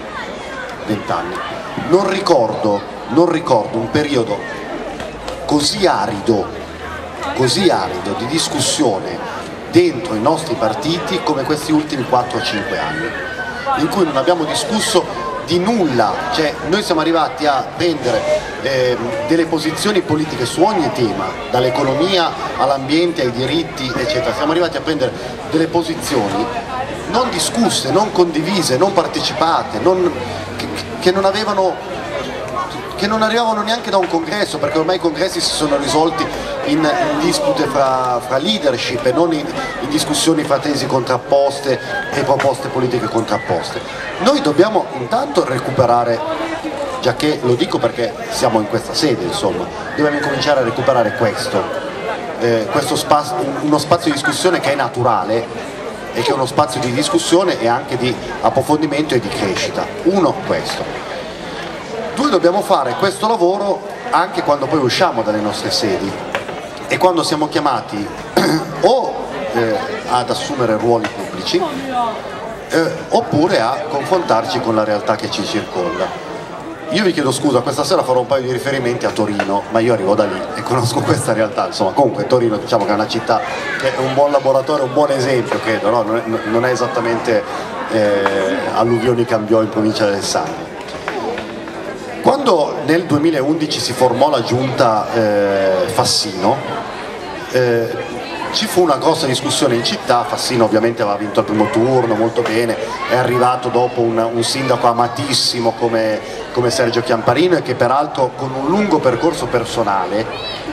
Non ricordo un periodo così arido di discussione dentro i nostri partiti come questi ultimi 4-5 anni, in cui non abbiamo discusso di nulla, cioè noi siamo arrivati a prendere delle posizioni politiche su ogni tema, dall'economia all'ambiente ai diritti eccetera, siamo arrivati a prendere delle posizioni non discusse, non condivise, non partecipate, che non arrivavano neanche da un congresso, perché ormai i congressi si sono risolti in dispute fra leadership e non in discussioni fra tesi contrapposte e proposte politiche contrapposte. Noi dobbiamo intanto recuperare, già che lo dico perché siamo in questa sede, insomma, dobbiamo incominciare a recuperare questo spazio, uno spazio di discussione che è naturale e che è uno spazio di discussione e anche di approfondimento e di crescita. Uno, questo. Due, dobbiamo fare questo lavoro anche quando poi usciamo dalle nostre sedi e quando siamo chiamati o ad assumere ruoli pubblici oppure a confrontarci con la realtà che ci circonda. Io vi chiedo scusa, questa sera farò un paio di riferimenti a Torino, ma io arrivo da lì e conosco questa realtà, insomma. Comunque Torino, diciamo che è una città che è un buon laboratorio, un buon esempio, credo, no? Non è esattamente alluvioni cambiò in provincia di Alessandria. Quando nel 2011 si formò la giunta Fassino, ci fu una grossa discussione in città. Fassino ovviamente aveva vinto il primo turno molto bene, è arrivato dopo un sindaco amatissimo come Sergio Chiamparino, e che peraltro con un lungo percorso personale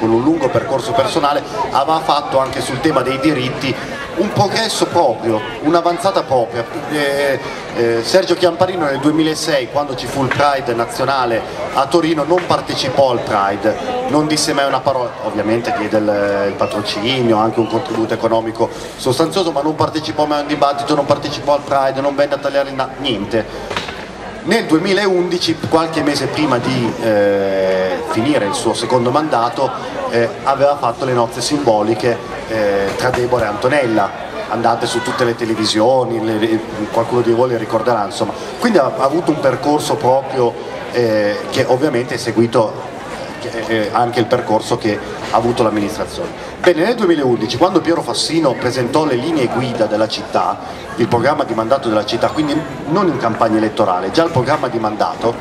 aveva fatto anche sul tema dei diritti un progresso proprio, un'avanzata propria. Sergio Chiamparino nel 2006, quando ci fu il Pride nazionale a Torino, non partecipò al Pride, non disse mai una parola, ovviamente diede il patrocinio, anche un contributo economico sostanzioso, ma non partecipò mai a un dibattito, non partecipò al Pride, non venne a tagliare niente. Nel 2011, qualche mese prima di finire il suo secondo mandato, aveva fatto le nozze simboliche tra Deborah e Antonella, andate su tutte le televisioni, qualcuno di voi le ricorderà, insomma. Quindi ha avuto un percorso proprio che ovviamente è seguito anche il percorso che ha avuto l'amministrazione. Bene, nel 2011, quando Piero Fassino presentò le linee guida della città, il programma di mandato della città, quindi non in campagna elettorale, già il programma di mandato,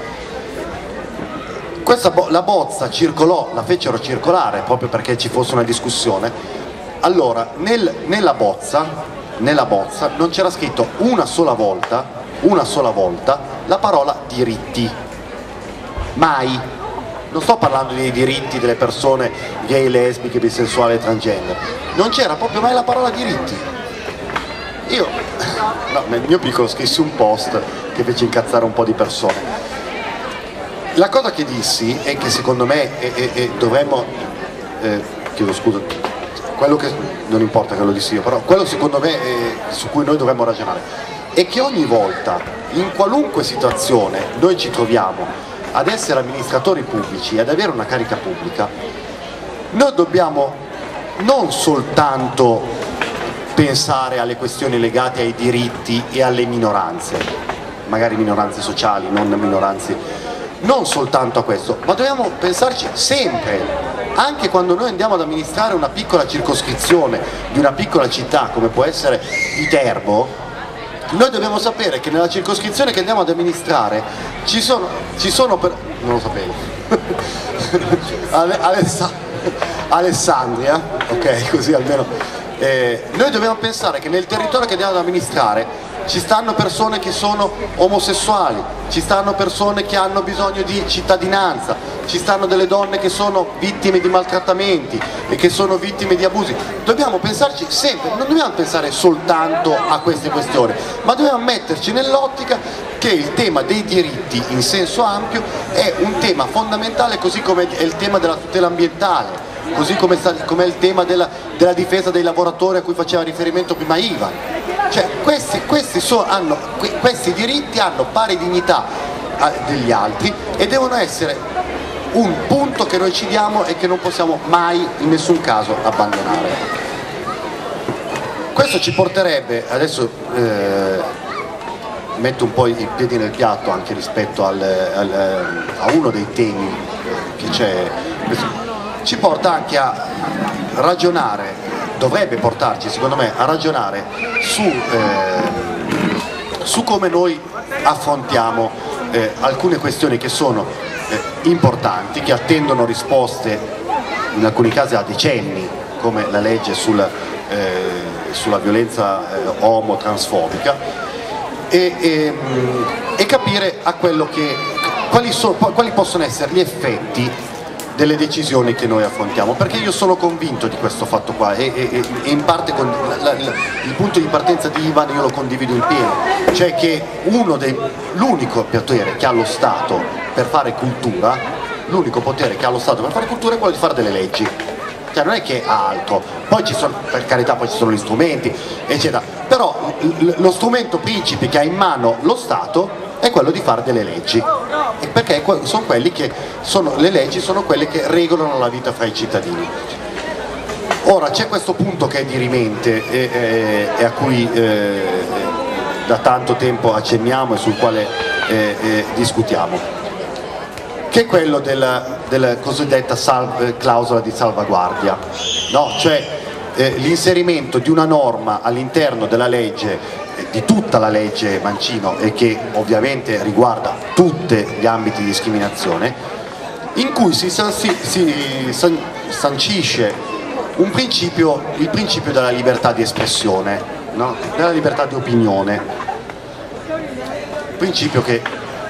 la bozza circolò, la fecero circolare proprio perché ci fosse una discussione. Allora, nella bozza non c'era scritto una sola volta la parola diritti, mai. Non sto parlando dei diritti delle persone gay, lesbiche, bisessuali e transgender, non c'era proprio mai la parola diritti. Io, no, nel mio piccolo scrissi un post che fece incazzare un po' di persone. La cosa che dissi è che secondo me dovremmo, chiedo scusa, quello che non importa che lo dissi io, però quello secondo me su cui noi dovremmo ragionare è che ogni volta, in qualunque situazione noi ci troviamo ad essere amministratori pubblici, ad avere una carica pubblica, noi dobbiamo non soltanto pensare alle questioni legate ai diritti e alle minoranze, magari minoranze sociali, non soltanto a questo, ma dobbiamo pensarci sempre, anche quando noi andiamo ad amministrare una piccola circoscrizione di una piccola città come può essere Viterbo. Noi dobbiamo sapere che nella circoscrizione che andiamo ad amministrare ci sono non lo sapevo Alessandria, ok, così almeno noi dobbiamo pensare che nel territorio che andiamo ad amministrare ci stanno persone che sono omosessuali, ci stanno persone che hanno bisogno di cittadinanza, ci stanno delle donne che sono vittime di maltrattamenti e che sono vittime di abusi. Dobbiamo pensarci sempre, non dobbiamo pensare soltanto a queste questioni, ma dobbiamo metterci nell'ottica che il tema dei diritti in senso ampio è un tema fondamentale, così come è il tema della tutela ambientale, così come è il tema della difesa dei lavoratori a cui faceva riferimento prima Ivan. Cioè questi diritti hanno pari dignità degli altri e devono essere un punto che noi ci diamo e che non possiamo mai in nessun caso abbandonare. Questo ci porterebbe, adesso metto un po' i piedi nel piatto anche rispetto a uno dei temi che c'è, ci porta anche a ragionare, dovrebbe portarci secondo me a ragionare su come noi affrontiamo alcune questioni che sono importanti, che attendono risposte in alcuni casi a decenni, come la legge sulla violenza omo-transfobica, e capire a quali possono essere gli effetti delle decisioni che noi affrontiamo, perché io sono convinto di questo fatto qua e in parte il punto di partenza di Ivan io lo condivido in pieno, cioè che l'unico potere che ha lo Stato per fare cultura, l'unico potere che ha lo Stato per fare cultura è quello di fare delle leggi, cioè non è che ha altro, poi ci sono, per carità, poi ci sono gli strumenti eccetera, però lo strumento principe che ha in mano lo Stato è quello di fare delle leggi, perché sono quelli che le leggi sono quelle che regolano la vita fra i cittadini. Ora c'è questo punto che è dirimente e a cui da tanto tempo accenniamo e sul quale discutiamo, che è quello della cosiddetta clausola di salvaguardia, no? Cioè l'inserimento di una norma all'interno della legge, di tutta la legge Mancino, e che ovviamente riguarda tutti gli ambiti di discriminazione, in cui si sancisce il principio della libertà di espressione, no? Della libertà di opinione, principio che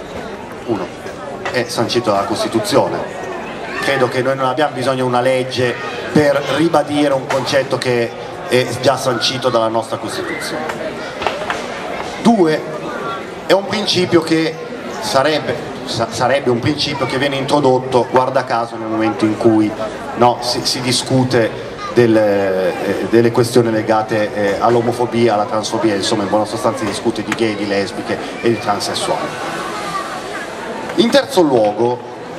è sancito dalla Costituzione. Credo che noi non abbiamo bisogno di una legge per ribadire un concetto che è già sancito dalla nostra Costituzione. 2, è un principio che sarebbe un principio che viene introdotto, guarda caso, nel momento in cui si discute delle questioni legate all'omofobia, alla transfobia, insomma in buona sostanza si discute di gay, di lesbiche e di transessuali. In terzo luogo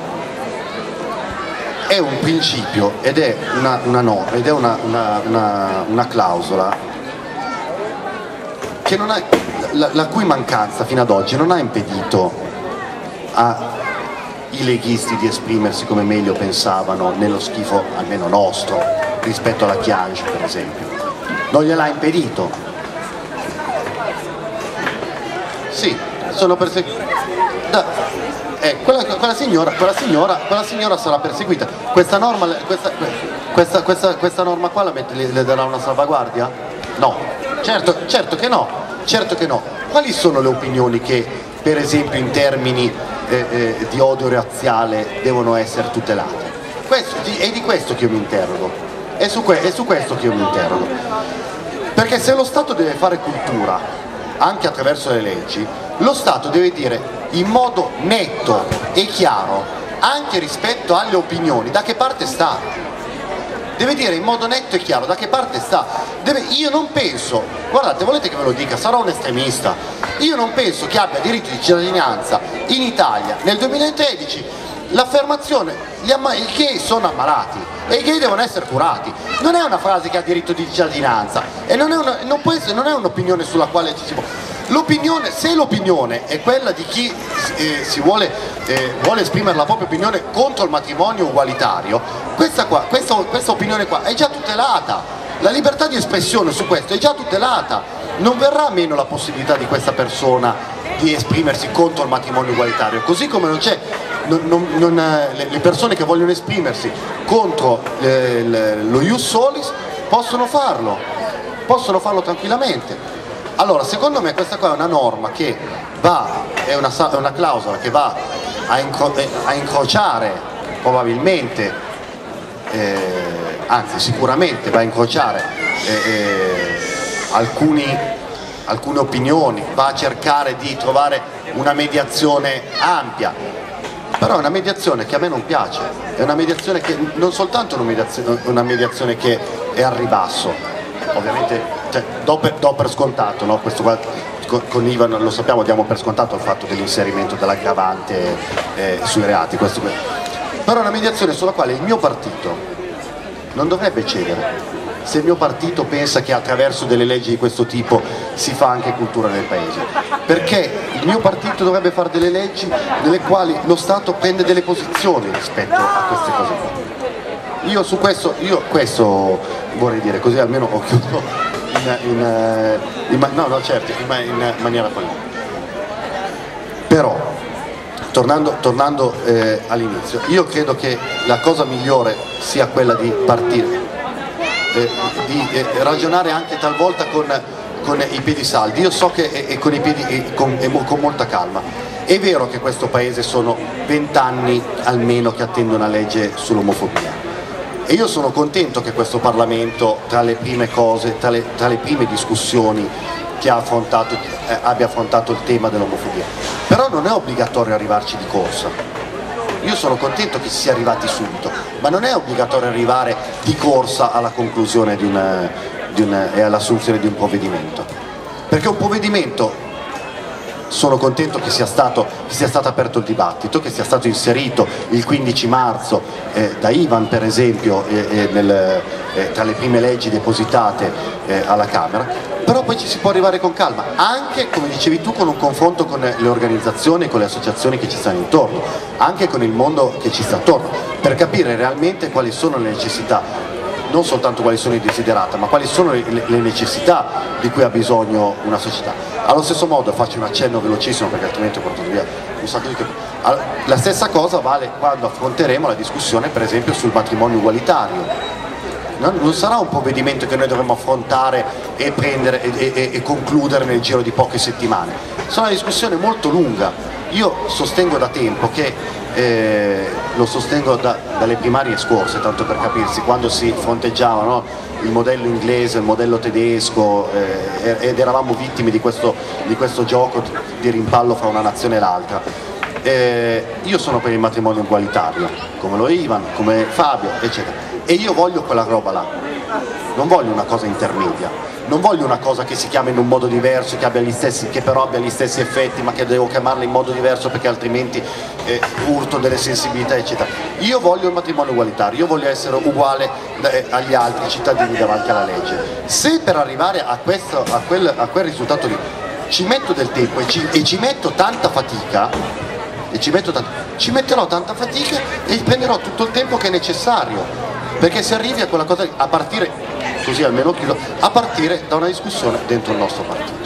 è un principio ed è una norma, ed è una clausola che non ha, la cui mancanza fino ad oggi non ha impedito ai leghisti di esprimersi come meglio pensavano, nello schifo almeno nostro, rispetto alla Chiange per esempio. Non gliel'ha impedito. Sì, sono perseguiti. Quella signora sarà perseguita. Questa norma qua le darà una salvaguardia? No, certo che no. Certo che no. Quali sono le opinioni che, per esempio, in termini di odio razziale devono essere tutelate? È di questo che io mi interrogo. È su questo che io mi interrogo. Perché se lo Stato deve fare cultura, anche attraverso le leggi, lo Stato deve dire in modo netto e chiaro, anche rispetto alle opinioni, da che parte sta. Deve dire in modo netto e chiaro da che parte sta. Io non penso, guardate, volete che ve lo dica, sarò un estremista, io non penso che abbia diritto di cittadinanza in Italia nel 2013 l'affermazione i gay sono ammalati e i gay devono essere curati. Non è una frase che ha diritto di cittadinanza e non è un'opinione sulla quale ci si può. Se l'opinione è quella di chi vuole esprimere la propria opinione contro il matrimonio ugualitario, questa opinione qua è già tutelata, la libertà di espressione su questo è già tutelata, non verrà meno la possibilità di questa persona di esprimersi contro il matrimonio ugualitario, così come non c'è, le persone che vogliono esprimersi contro lo ius solis possono farlo tranquillamente. Allora, secondo me questa qua è una norma che è una clausola che va a incrociare probabilmente, anzi sicuramente va a incrociare alcune opinioni, va a cercare di trovare una mediazione ampia, però è una mediazione che a me non piace, è una mediazione che non soltanto una mediazione che è al ribasso, ovviamente, cioè, do per scontato, no? Questo qua, con Ivan lo sappiamo, diamo per scontato il fatto dell'inserimento dell'aggravante sui reati, però è una mediazione sulla quale il mio partito non dovrebbe cedere. Se il mio partito pensa che attraverso delle leggi di questo tipo si fa anche cultura nel paese, perché il mio partito dovrebbe fare delle leggi nelle quali lo Stato prende delle posizioni rispetto a queste cose qua. Io su questo, vorrei dire, così almeno ho chiuso in maniera politica. Però tornando all'inizio, io credo che la cosa migliore sia quella di partire, di ragionare anche talvolta con i piedi saldi. Io so che con i piedi con molta calma. È vero che questo paese sono 20 anni almeno che attende una legge sull'omofobia, e io sono contento che questo Parlamento, tra le prime cose, tra le prime discussioni che abbia affrontato il tema dell'omofobia, però non è obbligatorio arrivarci di corsa. Io sono contento che si sia arrivati subito, ma non è obbligatorio arrivare di corsa alla conclusione e all'assunzione di un provvedimento, perché un provvedimento, sono contento che sia stato aperto il dibattito, che sia stato inserito il 15 marzo da Ivan per esempio tra le prime leggi depositate alla Camera, però poi ci si può arrivare con calma, anche come dicevi tu con un confronto con le organizzazioni, con le associazioni che ci stanno intorno, anche con il mondo che ci sta attorno, per capire realmente quali sono le necessità, non soltanto quali sono i desiderata, ma quali sono le necessità di cui ha bisogno una società. Allo stesso modo, faccio un accenno velocissimo perché altrimenti ho portato via un sacco di tempo. La stessa cosa vale quando affronteremo la discussione per esempio sul matrimonio ugualitario. Non sarà un provvedimento che noi dovremo affrontare e prendere e concludere nel giro di poche settimane. Sarà una discussione molto lunga. Io sostengo da tempo che lo sostengo dalle primarie scorse, tanto per capirsi, quando si fronteggiava, no, il modello inglese, il modello tedesco, ed eravamo vittime di questo gioco di rimpallo fra una nazione e l'altra. Io sono per il matrimonio ugualitario, come lo Ivan, come Fabio, eccetera, e io voglio quella roba là, non voglio una cosa intermedia. Non voglio una cosa che si chiama in un modo diverso, che però abbia gli stessi effetti, ma che devo chiamarla in modo diverso perché altrimenti urto delle sensibilità, eccetera. Io voglio il matrimonio ugualitario, io voglio essere uguale agli altri cittadini davanti alla legge. Se per arrivare a quel risultato lì ci metto del tempo e ci metto tanta fatica, ci metterò tanta fatica e prenderò tutto il tempo che è necessario, perché se arrivi a quella cosa lì, a partire, così almeno chiudo, a partire da una discussione dentro il nostro partito.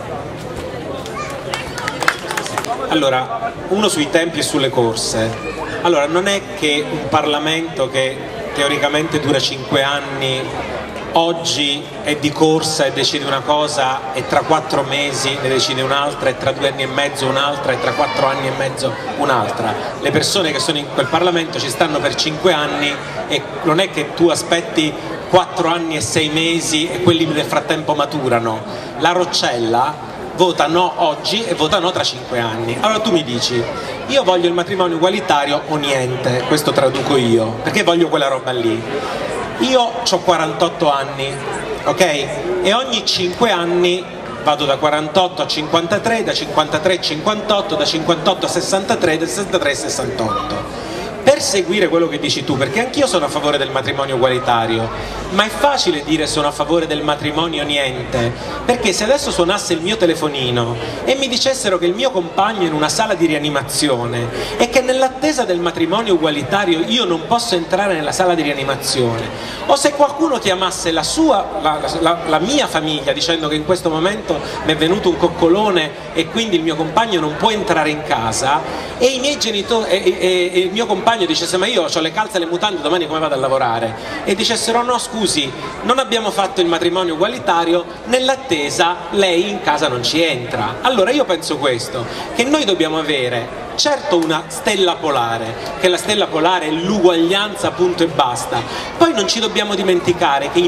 Allora, uno sui tempi e sulle corse. Allora, non è che un Parlamento che teoricamente dura 5 anni oggi è di corsa e decide una cosa e tra 4 mesi ne decide un'altra e tra 2 anni e mezzo un'altra e tra 4 anni e mezzo un'altra. Le persone che sono in quel Parlamento ci stanno per 5 anni e non è che tu aspetti 4 anni e 6 mesi e quelli nel frattempo maturano. La Roccella vota no oggi e vota no tra 5 anni. Allora tu mi dici, io voglio il matrimonio ugualitario o niente, questo traduco io, perché voglio quella roba lì. Io ho 48 anni, ok? E ogni 5 anni vado da 48 a 53, da 53 a 58, da 58 a 63, da 63 a 68. Per seguire quello che dici tu, perché anch'io sono a favore del matrimonio ugualitario, ma è facile dire sono a favore del matrimonio niente, perché se adesso suonasse il mio telefonino e mi dicessero che il mio compagno è in una sala di rianimazione e che nell'attesa del matrimonio ugualitario io non posso entrare nella sala di rianimazione, o se qualcuno chiamasse la mia famiglia dicendo che in questo momento mi è venuto un coccolone e quindi il mio compagno non può entrare in casa, e i miei genitori e il mio compagno dicesse ma io ho le calze e le mutande, domani come vado a lavorare? E dicessero no scusi, non abbiamo fatto il matrimonio ugualitario, nell'attesa lei in casa non ci entra. Allora io penso questo, che noi dobbiamo avere certo una stella polare, che la stella polare è l'uguaglianza punto e basta, poi non ci dobbiamo dimenticare che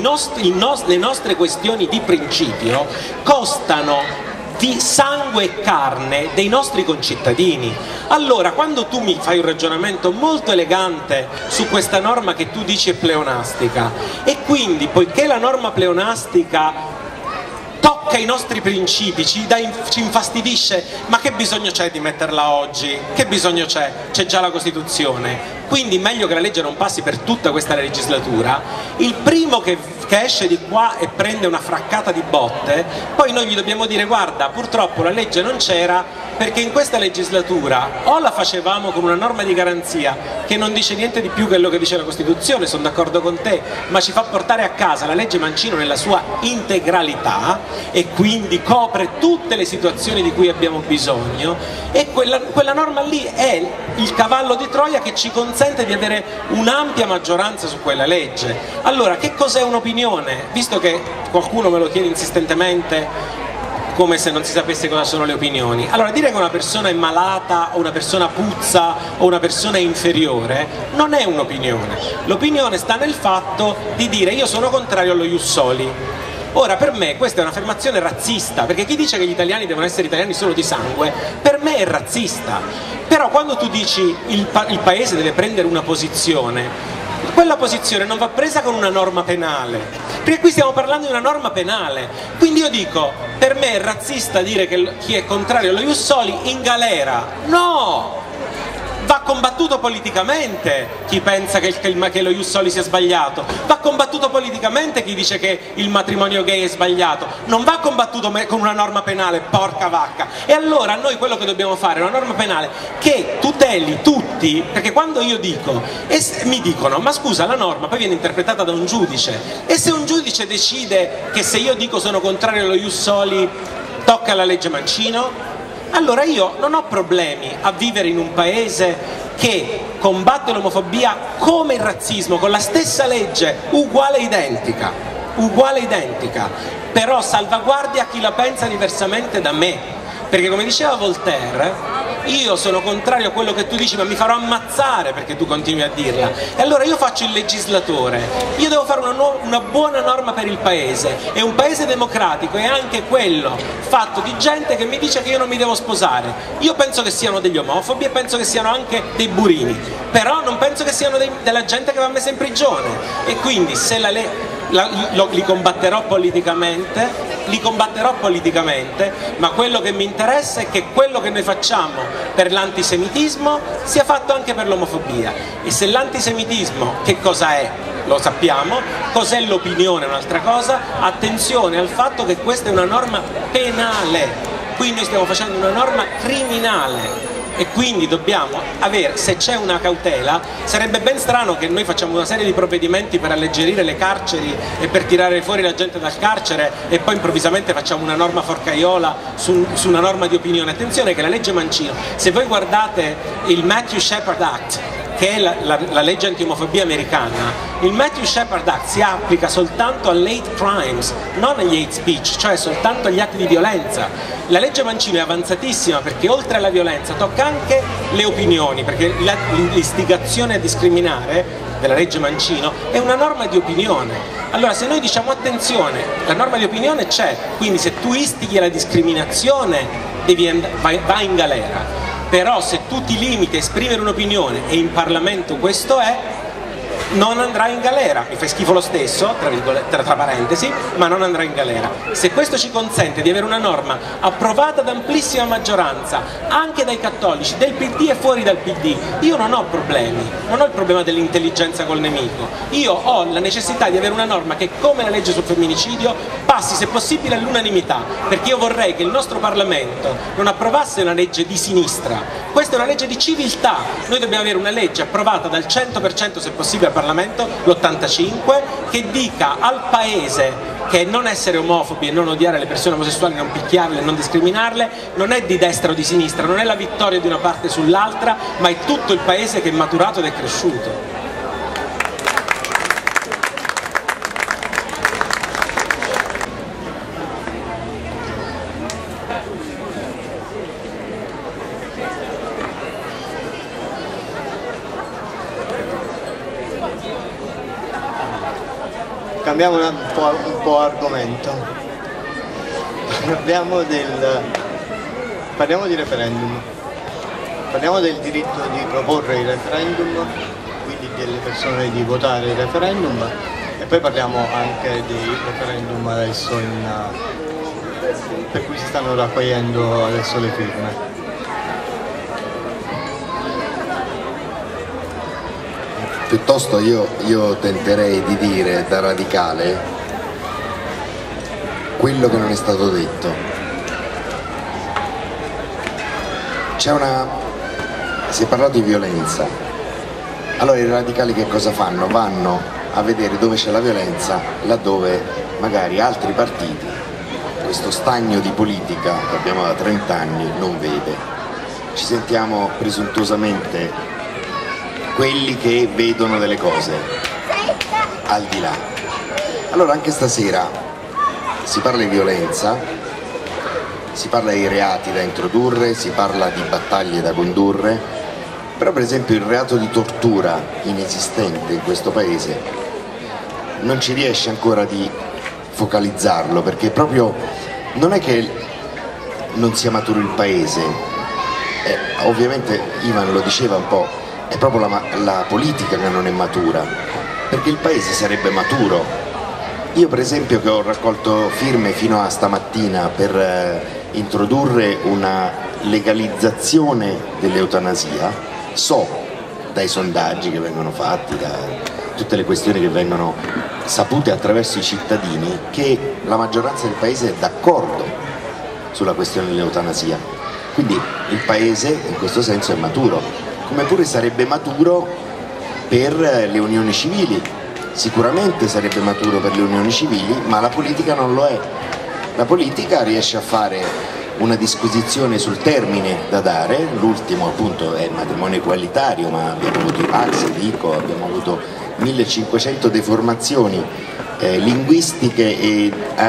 le nostre questioni di principio costano di sangue e carne dei nostri concittadini. Allora quando tu mi fai un ragionamento molto elegante su questa norma che tu dici è pleonastica, e quindi poiché la norma pleonastica tocca i nostri principi, ci infastidisce, ma che bisogno c'è di metterla oggi? Che bisogno c'è? C'è già la Costituzione. Quindi meglio che la legge non passi per tutta questa legislatura. Il primo che esce di qua e prende una fraccata di botte, poi noi gli dobbiamo dire guarda, purtroppo la legge non c'era perché in questa legislatura o la facevamo con una norma di garanzia che non dice niente di più che quello che dice la Costituzione, sono d'accordo con te, ma ci fa portare a casa la legge Mancino nella sua integralità e quindi copre tutte le situazioni di cui abbiamo bisogno, e quella norma lì è il cavallo di Troia che ci consente di avere un'ampia maggioranza su quella legge. Allora che cos'è un'opinione? Visto che qualcuno me lo chiede insistentemente come se non si sapesse cosa sono le opinioni, allora dire che una persona è malata o una persona puzza o una persona è inferiore non è un'opinione. L'opinione sta nel fatto di dire io sono contrario allo ius soli. Ora per me questa è un'affermazione razzista, perché chi dice che gli italiani devono essere italiani solo di sangue, per me è razzista. Però quando tu dici il paese deve prendere una posizione, quella posizione non va presa con una norma penale, perché qui stiamo parlando di una norma penale. Quindi io dico, per me è razzista dire che chi è contrario allo ius soli in galera. No! Va combattuto politicamente chi pensa che lo ius soli sia sbagliato, va combattuto politicamente chi dice che il matrimonio gay è sbagliato, non va combattuto con una norma penale, porca vacca. E allora noi quello che dobbiamo fare è una norma penale che tuteli tutti, perché quando io dico, mi dicono ma scusa la norma poi viene interpretata da un giudice, e se un giudice decide che se io dico sono contrario allo ius soli tocca la legge Mancino? Allora io non ho problemi a vivere in un paese che combatte l'omofobia come il razzismo, con la stessa legge, uguale identica, però salvaguardia chi la pensa diversamente da me, perché come diceva Voltaire, io sono contrario a quello che tu dici ma mi farò ammazzare perché tu continui a dirla, e allora io faccio il legislatore, io devo fare una buona norma per il paese, e un paese democratico è anche quello fatto di gente che mi dice che io non mi devo sposare. Io penso che siano degli omofobi e penso che siano anche dei burini, però non penso che siano della gente che va messa in prigione, e quindi se li combatterò politicamente, ma quello che mi interessa è che quello che noi facciamo per l'antisemitismo sia fatto anche per l'omofobia. E se l'antisemitismo che cosa è? Lo sappiamo. Cos'è l'opinione? Un'altra cosa. Attenzione al fatto che questa è una norma penale, qui noi stiamo facendo una norma criminale, e quindi dobbiamo avere, se c'è una cautela, sarebbe ben strano che noi facciamo una serie di provvedimenti per alleggerire le carceri e per tirare fuori la gente dal carcere e poi improvvisamente facciamo una norma forcaiola su una norma di opinione. Attenzione che la legge Mancino, se voi guardate il Matthew Shepard Act, che è la legge anti-omofobia americana, il Matthew Shepard Act si applica soltanto alle hate crimes, non agli hate speech, cioè soltanto agli atti di violenza. La legge Mancino è avanzatissima perché oltre alla violenza tocca anche le opinioni, perché l'istigazione a discriminare della legge Mancino è una norma di opinione. Allora se noi diciamo attenzione, la norma di opinione c'è, quindi se tu istighi alla discriminazione vai in galera. Però se tu ti limiti a esprimere un'opinione, e in Parlamento questo è, non andrà in galera, mi fai schifo lo stesso, tra parentesi, ma non andrà in galera. Se questo ci consente di avere una norma approvata da amplissima maggioranza, anche dai cattolici, del PD e fuori dal PD, io non ho problemi, non ho il problema dell'intelligenza col nemico, io ho la necessità di avere una norma che, come la legge sul femminicidio, passi se possibile all'unanimità, perché io vorrei che il nostro Parlamento non approvasse una legge di sinistra, questa è una legge di civiltà, noi dobbiamo avere una legge approvata dal 100% se possibile al Parlamento, l'85%, che dica al Paese che è non essere omofobi e non odiare le persone omosessuali, non picchiarle, non discriminarle, non è di destra o di sinistra, non è la vittoria di una parte sull'altra, ma è tutto il paese che è maturato ed è cresciuto. Cambiamo un po' argomento. Parliamo di referendum. Parliamo del diritto di proporre il referendum, quindi delle persone di votare il referendum, e poi parliamo anche dei referendum adesso per cui si stanno raccogliendo adesso le firme. Piuttosto io tenterei di dire da radicale quello che non è stato detto. Si è parlato di violenza. Allora i radicali che cosa fanno? Vanno a vedere dove c'è la violenza, laddove magari altri partiti questo stagno di politica che abbiamo da 30 anni non vede. Ci sentiamo presuntuosamente quelli che vedono delle cose al di là. Allora anche stasera si parla di violenza, si parla di reati da introdurre, si parla di battaglie da condurre, però per esempio il reato di tortura inesistente in questo paese non ci riesce ancora di focalizzarlo, perché proprio non è che non sia maturo il paese, ovviamente Ivan lo diceva un po', è proprio la politica che non è matura, perché il paese sarebbe maturo. Io per esempio, che ho raccolto firme fino a stamattina per introdurre una legalizzazione dell'eutanasia, so dai sondaggi che vengono fatti, da tutte le questioni che vengono sapute attraverso i cittadini, che la maggioranza del paese è d'accordo sulla questione dell'eutanasia. Quindi il paese in questo senso è maturo. Come pure sarebbe maturo per le unioni civili, sicuramente sarebbe maturo per le unioni civili, ma la politica non lo è. La politica riesce a fare una disquisizione sul termine da dare, l'ultimo appunto è il matrimonio egualitario, ma abbiamo avuto i Pax, l'ICO, abbiamo avuto 1500 deformazioni linguistiche e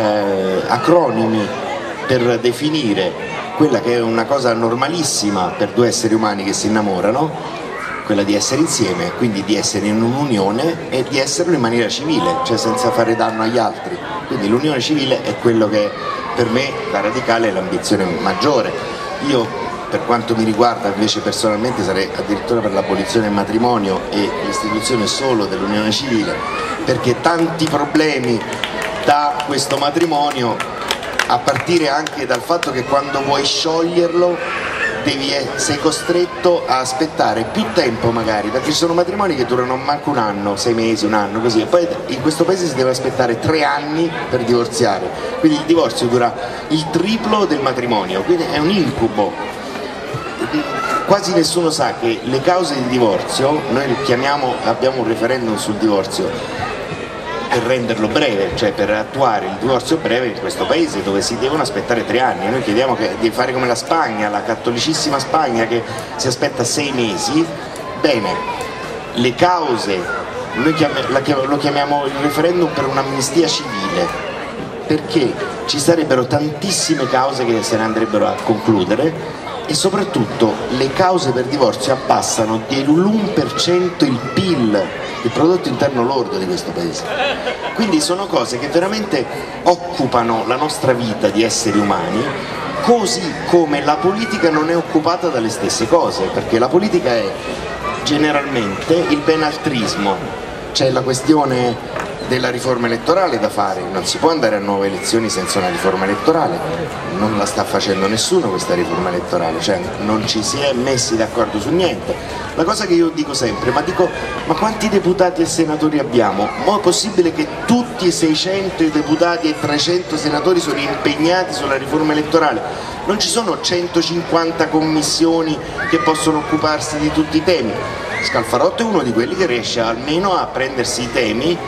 acronimi per definire quella che è una cosa normalissima per due esseri umani che si innamorano, quella di essere insieme, quindi di essere in un'unione e di esserlo in maniera civile, cioè senza fare danno agli altri. Quindi l'unione civile è quello che per me da radicale è l'ambizione maggiore. Io per quanto mi riguarda invece personalmente sarei addirittura per l'abolizione del matrimonio e l'istituzione solo dell'unione civile, perché tanti problemi da questo matrimonio, a partire anche dal fatto che quando vuoi scioglierlo sei costretto a aspettare più tempo magari, perché ci sono matrimoni che durano manco un anno, 6 mesi, un anno, così, e poi in questo paese si deve aspettare 3 anni per divorziare, quindi il divorzio dura il triplo del matrimonio, quindi è un incubo. Quasi nessuno sa che le cause di divorzio, noi abbiamo un referendum sul divorzio per renderlo breve, cioè per attuare il divorzio breve in questo paese dove si devono aspettare 3 anni. Noi chiediamo di fare come la Spagna, la cattolicissima Spagna, che si aspetta 6 mesi. Bene, le cause, noi lo chiamiamo il referendum per un'amnistia civile, perché ci sarebbero tantissime cause che se ne andrebbero a concludere, e soprattutto le cause per divorzio abbassano dell'1% il PIL, il prodotto interno lordo di questo paese. Quindi sono cose che veramente occupano la nostra vita di esseri umani, così come la politica non è occupata dalle stesse cose, perché la politica è generalmente il benaltrismo, c'è la questione della riforma elettorale da fare, non si può andare a nuove elezioni senza una riforma elettorale, non la sta facendo nessuno questa riforma elettorale, cioè non ci si è messi d'accordo su niente. La cosa che io dico sempre, ma quanti deputati e senatori abbiamo? Ma è possibile che tutti i 600 deputati e 300 senatori sono impegnati sulla riforma elettorale? Non ci sono 150 commissioni che possono occuparsi di tutti i temi. Scalfarotto è uno di quelli che riesce almeno a prendersi i temi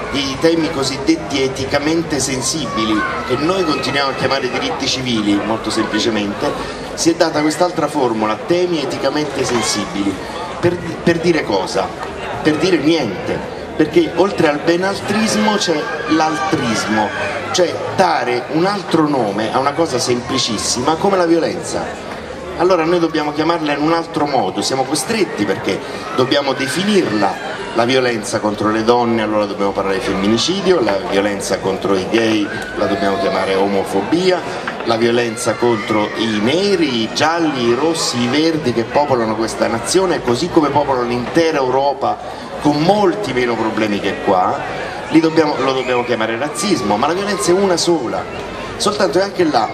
di temi cosiddetti eticamente sensibili, che noi continuiamo a chiamare diritti civili, molto semplicemente, si è data quest'altra formula, temi eticamente sensibili. Per dire cosa? Per dire niente, perché oltre al benaltrismo c'è l'altrismo, cioè dare un altro nome a una cosa semplicissima come la violenza. Allora noi dobbiamo chiamarla in un altro modo, siamo costretti perché dobbiamo definirla. La violenza contro le donne, allora dobbiamo parlare di femminicidio, la violenza contro i gay la dobbiamo chiamare omofobia, la violenza contro i neri, i gialli, i rossi, i verdi che popolano questa nazione, così come popolano l'intera Europa con molti meno problemi che qua, lo dobbiamo chiamare razzismo, ma la violenza è una sola, soltanto che anche là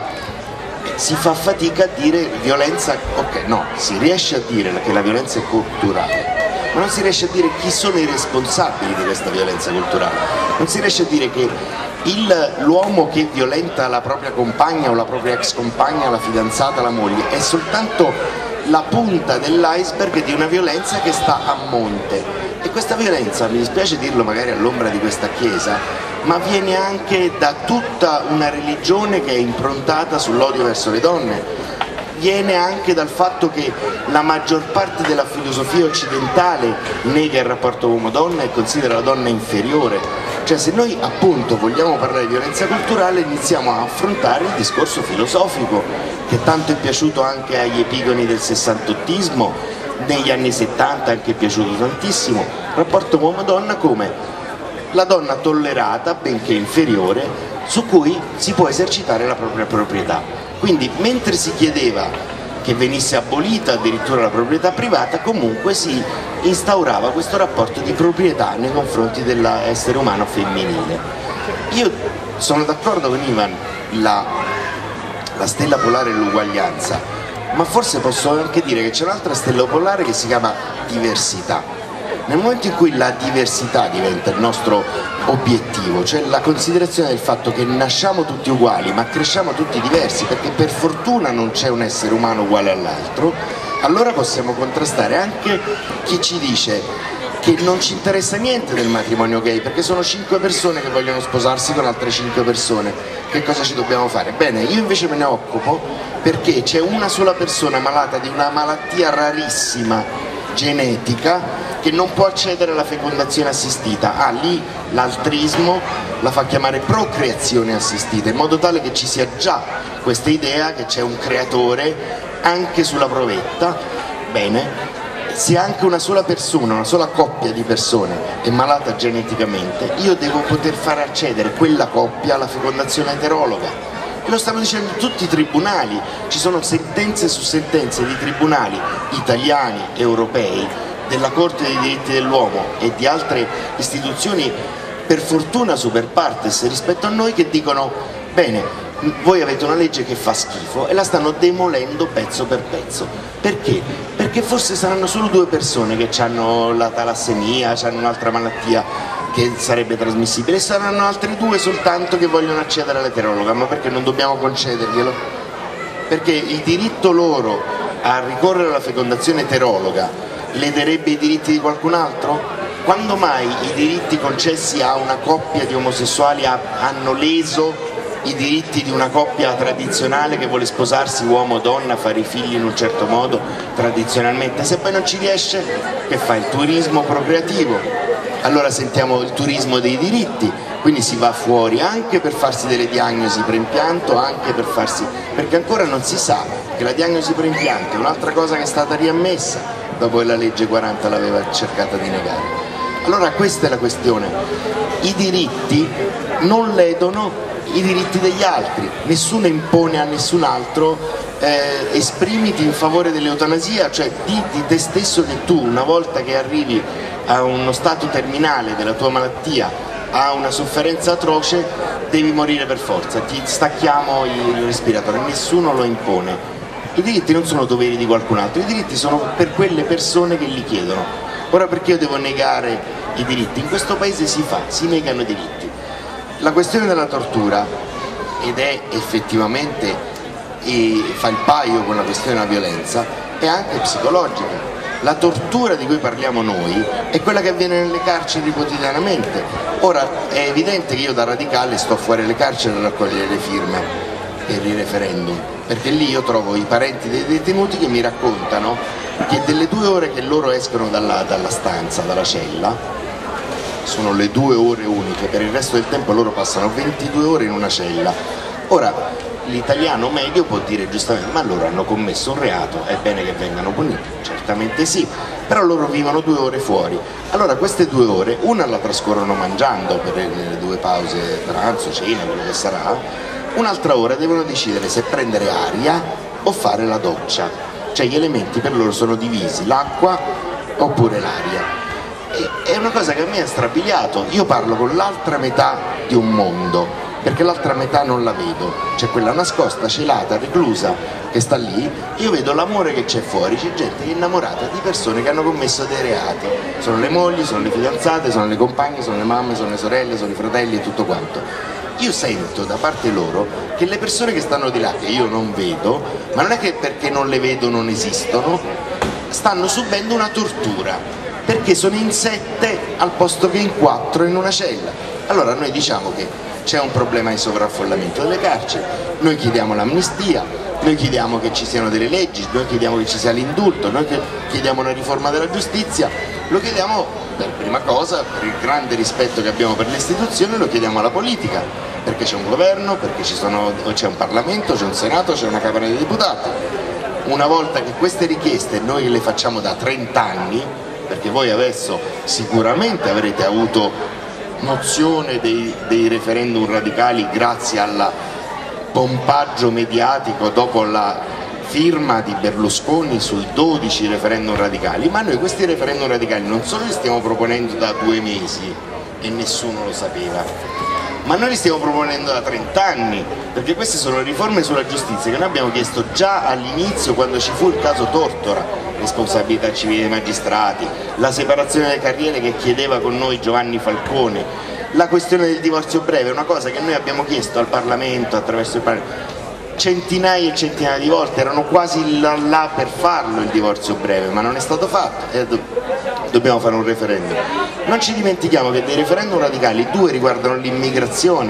si fa fatica a dire violenza, ok, no, si riesce a dire che la violenza è culturale, ma non si riesce a dire chi sono i responsabili di questa violenza culturale, non si riesce a dire che l'uomo che violenta la propria compagna o la propria ex compagna, la fidanzata, la moglie, è soltanto la punta dell'iceberg di una violenza che sta a monte. E questa violenza, mi dispiace dirlo magari all'ombra di questa chiesa, ma viene anche da tutta una religione che è improntata sull'odio verso le donne, viene anche dal fatto che la maggior parte della filosofia occidentale nega il rapporto uomo-donna e considera la donna inferiore. Cioè, se noi appunto vogliamo parlare di violenza culturale, iniziamo a affrontare il discorso filosofico che tanto è piaciuto anche agli epigoni del sessantottismo, negli anni 70 anche è piaciuto tantissimo, rapporto uomo-donna come la donna tollerata, benché inferiore, su cui si può esercitare la propria proprietà. Quindi mentre si chiedeva che venisse abolita addirittura la proprietà privata, comunque si instaurava questo rapporto di proprietà nei confronti dell'essere umano femminile. Io sono d'accordo con Ivan, la stella polare è l'uguaglianza, ma forse posso anche dire che c'è un'altra stella polare che si chiama diversità. Nel momento in cui la diversità diventa il nostro obiettivo, cioè la considerazione del fatto che nasciamo tutti uguali ma cresciamo tutti diversi, perché per fortuna non c'è un essere umano uguale all'altro, allora possiamo contrastare anche chi ci dice che non ci interessa niente del matrimonio gay, perché sono 5 persone che vogliono sposarsi con altre 5 persone, che cosa ci dobbiamo fare? Bene, io invece me ne occupo perché c'è una sola persona malata di una malattia rarissima genetica che non può accedere alla fecondazione assistita. Lì l'altrismo la fa chiamare procreazione assistita, in modo tale che ci sia già questa idea che c'è un creatore anche sulla provetta. Bene, se anche una sola persona, una sola coppia di persone è malata geneticamente, io devo poter far accedere quella coppia alla fecondazione eterologa. E lo stanno dicendo tutti i tribunali, ci sono sentenze su sentenze di tribunali italiani, europei, della Corte dei diritti dell'uomo e di altre istituzioni, per fortuna super partes rispetto a noi, che dicono bene, voi avete una legge che fa schifo e la stanno demolendo pezzo per pezzo. Perché? Perché forse saranno solo 2 persone che hanno la talassemia, hanno un'altra malattia che sarebbe trasmissibile, e saranno altri 2 soltanto che vogliono accedere all'eterologa. Ma perché non dobbiamo concederglielo? Perché il diritto loro a ricorrere alla fecondazione eterologa lederebbe i diritti di qualcun altro? Quando mai i diritti concessi a una coppia di omosessuali hanno leso i diritti di una coppia tradizionale che vuole sposarsi uomo o donna, fare i figli in un certo modo tradizionalmente? Se poi non ci riesce, che fa? Il turismo procreativo. Allora sentiamo il turismo dei diritti, quindi si va fuori anche per farsi delle diagnosi preimpianto, anche per farsi, perché ancora non si sa che la diagnosi preimpianto è un'altra cosa che è stata riammessa dopo che la legge 40 l'aveva cercata di negare. Allora questa è la questione, i diritti non ledono i diritti degli altri, nessuno impone a nessun altro esprimiti in favore dell'eutanasia, cioè di te stesso che tu, una volta che arrivi a uno stato terminale della tua malattia, a una sofferenza atroce, devi morire per forza, ti stacchiamo il respiratore, nessuno lo impone. I diritti non sono doveri di qualcun altro, i diritti sono per quelle persone che li chiedono. Ora perché io devo negare i diritti? In questo paese si negano i diritti. La questione della tortura, ed è effettivamente, fa il paio con la questione della violenza, è anche psicologica, La tortura di cui parliamo noi è quella che avviene nelle carceri quotidianamente. Ora è evidente che io da radicale sto fuori le carceri a raccogliere le firme per i referendum, perché lì io trovo i parenti dei detenuti che mi raccontano che delle 2 ore che loro escono dalla stanza, dalla cella, sono le 2 ore uniche, per il resto del tempo loro passano 22 ore in una cella. Ora l'italiano medio può dire giustamente: ma loro hanno commesso un reato, è bene che vengano puniti. Certamente sì, però loro vivono 2 ore fuori. Allora queste 2 ore, una la trascorrono mangiando per le 2 pause pranzo, cena, quello che sarà, un'altra ora devono decidere se prendere aria o fare la doccia. Cioè gli elementi per loro sono divisi, l'acqua oppure l'aria. È una cosa che a me ha strabiliato. Io parlo con l'altra metà di un mondo, perché l'altra metà non la vedo, c'è quella nascosta, celata, reclusa che sta lì. Io vedo l'amore che c'è fuori, c'è gente che è innamorata di persone che hanno commesso dei reati, sono le mogli, sono le fidanzate, sono le compagne, sono le mamme, sono le sorelle, sono i fratelli e tutto quanto. Io sento da parte loro che le persone che stanno di là, che io non vedo, ma non è che perché non le vedo non esistono, stanno subendo una tortura, perché sono in 7 al posto che in 4 in una cella. Allora noi diciamo che c'è un problema di sovraffollamento delle carceri, noi chiediamo l'amnistia, noi chiediamo che ci siano delle leggi, noi chiediamo che ci sia l'indulto, noi chiediamo una riforma della giustizia, lo chiediamo per prima cosa per il grande rispetto che abbiamo per le istituzioni, lo chiediamo alla politica, perché c'è un governo, perché c'è un Parlamento, c'è un Senato, c'è una Camera dei Deputati. Una volta che queste richieste noi le facciamo da 30 anni, perché voi adesso sicuramente avrete avuto nozione dei referendum radicali grazie al pompaggio mediatico dopo la firma di Berlusconi sui 12 referendum radicali, ma noi questi referendum radicali non solo li stiamo proponendo da 2 mesi e nessuno lo sapeva, ma noi li stiamo proponendo da 30 anni, perché queste sono riforme sulla giustizia che noi abbiamo chiesto già all'inizio, quando ci fu il caso Tortora, responsabilità civile dei magistrati, la separazione delle carriere che chiedeva con noi Giovanni Falcone, la questione del divorzio breve, una cosa che noi abbiamo chiesto al Parlamento attraverso il Parlamento centinaia e centinaia di volte, erano quasi là per farlo il divorzio breve, ma non è stato fatto e dobbiamo fare un referendum. Non ci dimentichiamo che dei referendum radicali 2 riguardano l'immigrazione,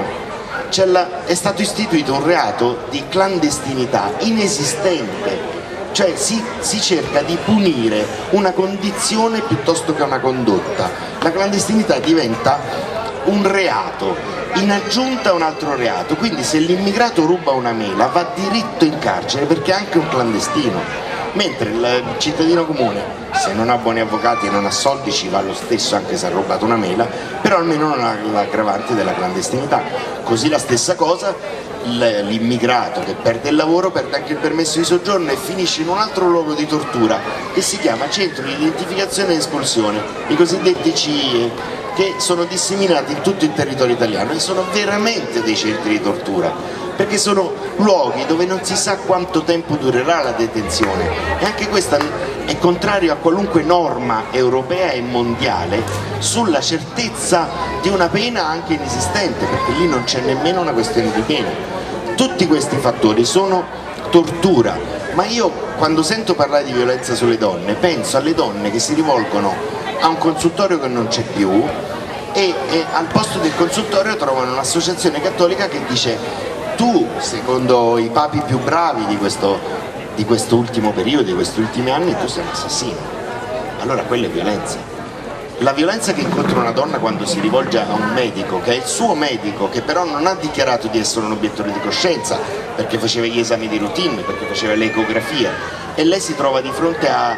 è stato istituito un reato di clandestinità inesistente, cioè si cerca di punire una condizione piuttosto che una condotta. La clandestinità diventa un reato in aggiunta a un altro reato, quindi se l'immigrato ruba una mela va diritto in carcere perché è anche un clandestino, mentre il cittadino comune, se non ha buoni avvocati e non ha soldi, ci va lo stesso anche se ha rubato una mela, però almeno non ha l'aggravante della clandestinità. Così la stessa cosa, l'immigrato che perde il lavoro perde anche il permesso di soggiorno e finisce in un altro luogo di tortura che si chiama centro di identificazione e espulsione, i cosiddetti CIE, che sono disseminati in tutto il territorio italiano e sono veramente dei centri di tortura, perché sono luoghi dove non si sa quanto tempo durerà la detenzione, e anche questo è contrario a qualunque norma europea e mondiale sulla certezza di una pena anche inesistente, perché lì non c'è nemmeno una questione di pena. Tutti questi fattori sono tortura, ma io quando sento parlare di violenza sulle donne penso alle donne che si rivolgono a un consultorio che non c'è più e al posto del consultorio trovano un'associazione cattolica che dice: tu, secondo i papi più bravi di quest'ultimo periodo, di questi ultimi anni, tu sei un assassino. Allora quella è violenza. La violenza che incontra una donna quando si rivolge a un medico, che è il suo medico, che però non ha dichiarato di essere un obiettore di coscienza, perché faceva gli esami di routine, perché faceva le ecografie, e lei si trova di fronte a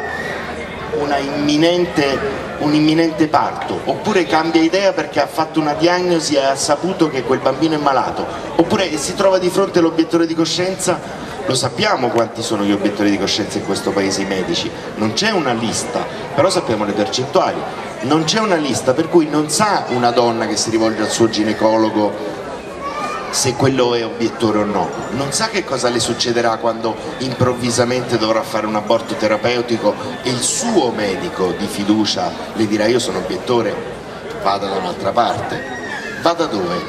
un imminente parto, oppure cambia idea perché ha fatto una diagnosi e ha saputo che quel bambino è malato, oppure si trova di fronte all'obiettore di coscienza. Lo sappiamo quanti sono gli obiettori di coscienza in questo paese, i medici, non c'è una lista, però sappiamo le percentuali, non c'è una lista, per cui non sa una donna che si rivolge al suo ginecologo se quello è obiettore o no, non sa che cosa le succederà quando improvvisamente dovrà fare un aborto terapeutico e il suo medico di fiducia le dirà: io sono obiettore, vada da un'altra parte. Vada dove?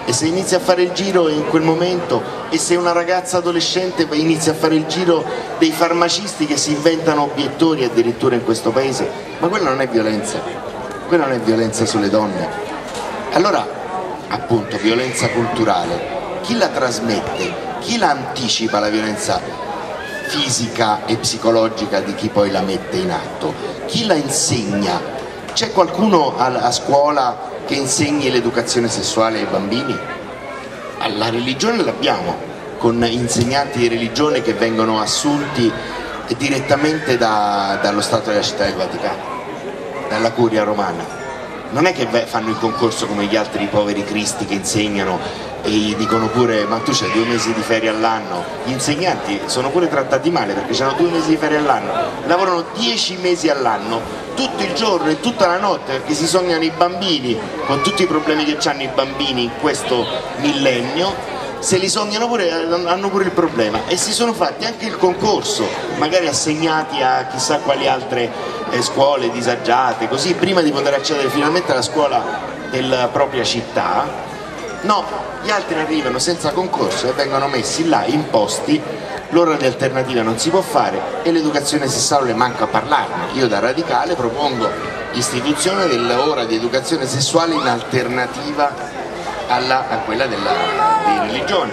e se inizia a fare il giro in quel momento, e se una ragazza adolescente inizia a fare il giro dei farmacisti che si inventano obiettori addirittura in questo paese, ma quella non è violenza, quella non è violenza sulle donne. Allora, appunto, violenza culturale, chi la trasmette, chi la anticipa la violenza fisica e psicologica di chi poi la mette in atto, chi la insegna? C'è qualcuno a scuola che insegni l'educazione sessuale ai bambini? La religione l'abbiamo, con insegnanti di religione che vengono assunti direttamente dallo Stato della Città del Vaticano, dalla Curia Romana. Non è che fanno il concorso come gli altri poveri cristi che insegnano e gli dicono pure ma tu c'hai 2 mesi di ferie all'anno. Gli insegnanti sono pure trattati male perché hanno 2 mesi di ferie all'anno, lavorano 10 mesi all'anno, tutto il giorno e tutta la notte, perché si sognano i bambini con tutti i problemi che hanno i bambini in questo millennio. Se li sognano pure, hanno pure il problema, e si sono fatti anche il concorso, magari assegnati a chissà quali altre scuole disagiate, così prima di poter accedere finalmente alla scuola della propria città. No, gli altri arrivano senza concorso e vengono messi là imposti, l'ora di alternativa non si può fare e l'educazione sessuale manca a parlarne. Io da radicale propongo l'istituzione dell'ora di educazione sessuale in alternativa a quella di religione.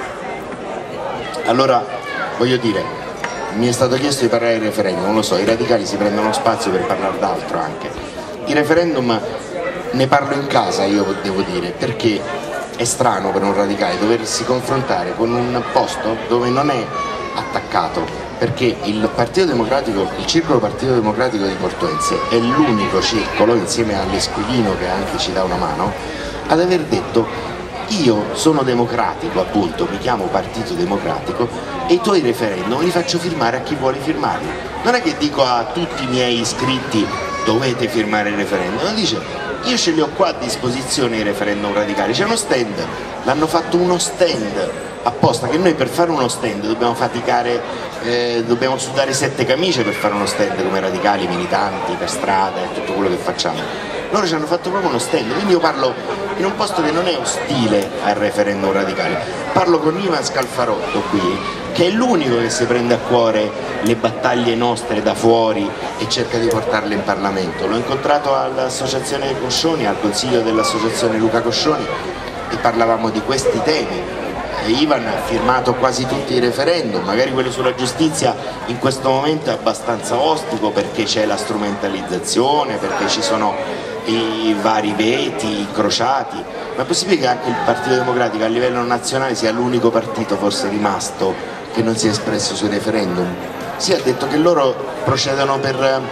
Allora, voglio dire, mi è stato chiesto di parlare del referendum, non lo so, i radicali si prendono spazio per parlare d'altro anche. Il referendum ne parlo in casa, io devo dire, perché è strano per un radicale doversi confrontare con un posto dove non è attaccato, perché il Partito Democratico, il circolo Partito Democratico di Portuense è l'unico circolo, insieme all'Esquilino che anche ci dà una mano, ad aver detto: io sono democratico, appunto, mi chiamo Partito Democratico e i tuoi referendum li faccio firmare a chi vuole firmarli. Non è che dico a tutti i miei iscritti dovete firmare il referendum, non dice io ce li ho qua a disposizione i referendum radicali, c'è uno stand, l'hanno fatto uno stand apposta, che noi per fare uno stand dobbiamo faticare, dobbiamo sudare 7 camicie per fare uno stand come radicali, militanti, per strada e tutto quello che facciamo. Loro ci hanno fatto proprio uno stand, quindi io parlo in un posto che non è ostile al referendum radicale, parlo con Ivan Scalfarotto qui, che è l'unico che si prende a cuore le battaglie nostre da fuori e cerca di portarle in Parlamento. L'ho incontrato all'associazione Coscioni, al consiglio dell'associazione Luca Coscioni, e parlavamo di questi temi. Ivan ha firmato quasi tutti i referendum, magari quello sulla giustizia in questo momento è abbastanza ostico perché c'è la strumentalizzazione, perché ci sono i vari veti incrociati, ma è possibile che anche il Partito Democratico a livello nazionale sia l'unico partito forse rimasto che non si è espresso sui referendum? Sì, ha detto che loro procedono per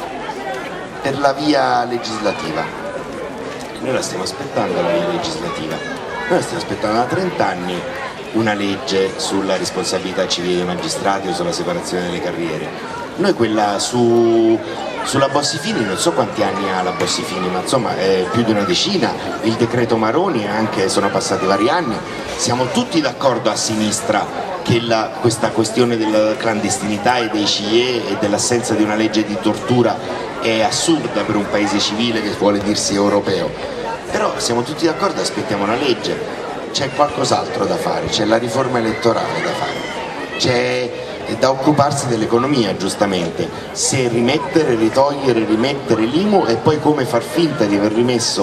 la via legislativa. Noi la stiamo aspettando la via legislativa, noi la stiamo aspettando da 30 anni una legge sulla responsabilità civile dei magistrati o sulla separazione delle carriere. Noi quella sulla Bossi-Fini, non so quanti anni ha la Bossi-Fini, ma insomma è più di una decina, il decreto Maroni anche, sono passati vari anni, siamo tutti d'accordo a sinistra che questa questione della clandestinità e dei CIE e dell'assenza di una legge di tortura è assurda per un paese civile che vuole dirsi europeo, però siamo tutti d'accordo, aspettiamo una legge. C'è qualcos'altro da fare, c'è la riforma elettorale da fare, c'è da occuparsi dell'economia giustamente, se rimettere, ritogliere, rimettere l'IMU e poi come far finta di aver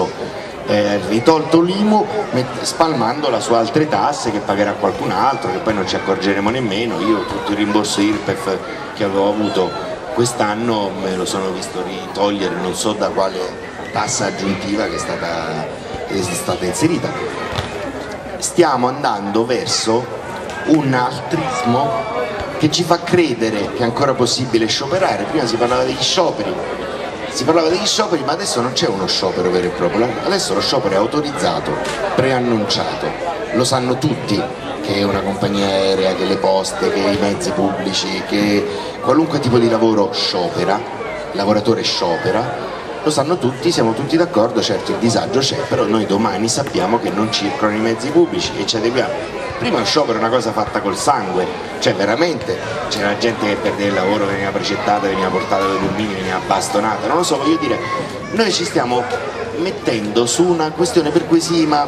ritolto l'IMU spalmandola su altre tasse che pagherà qualcun altro, che poi non ci accorgeremo nemmeno. Io tutto il rimborso IRPEF che avevo avuto quest'anno me lo sono visto ritogliere, non so da quale tassa aggiuntiva che è stata inserita. Stiamo andando verso un altrismo che ci fa credere che è ancora possibile scioperare. Prima si parlava degli scioperi, ma adesso non c'è uno sciopero vero e proprio, adesso lo sciopero è autorizzato, preannunciato, lo sanno tutti che è una compagnia aerea, che le poste, che i mezzi pubblici, che qualunque tipo di lavoro sciopera, il lavoratore sciopera. Lo sanno tutti, siamo tutti d'accordo, certo il disagio c'è, però noi domani sappiamo che non circolano i mezzi pubblici e ci adeguiamo. Prima lo sciopero è una cosa fatta col sangue, cioè veramente c'era gente che perdeva il lavoro, veniva precettata, veniva portata dai pulmini, veniva bastonata, non lo so, voglio dire, noi ci stiamo mettendo su una questione per cui sì, ma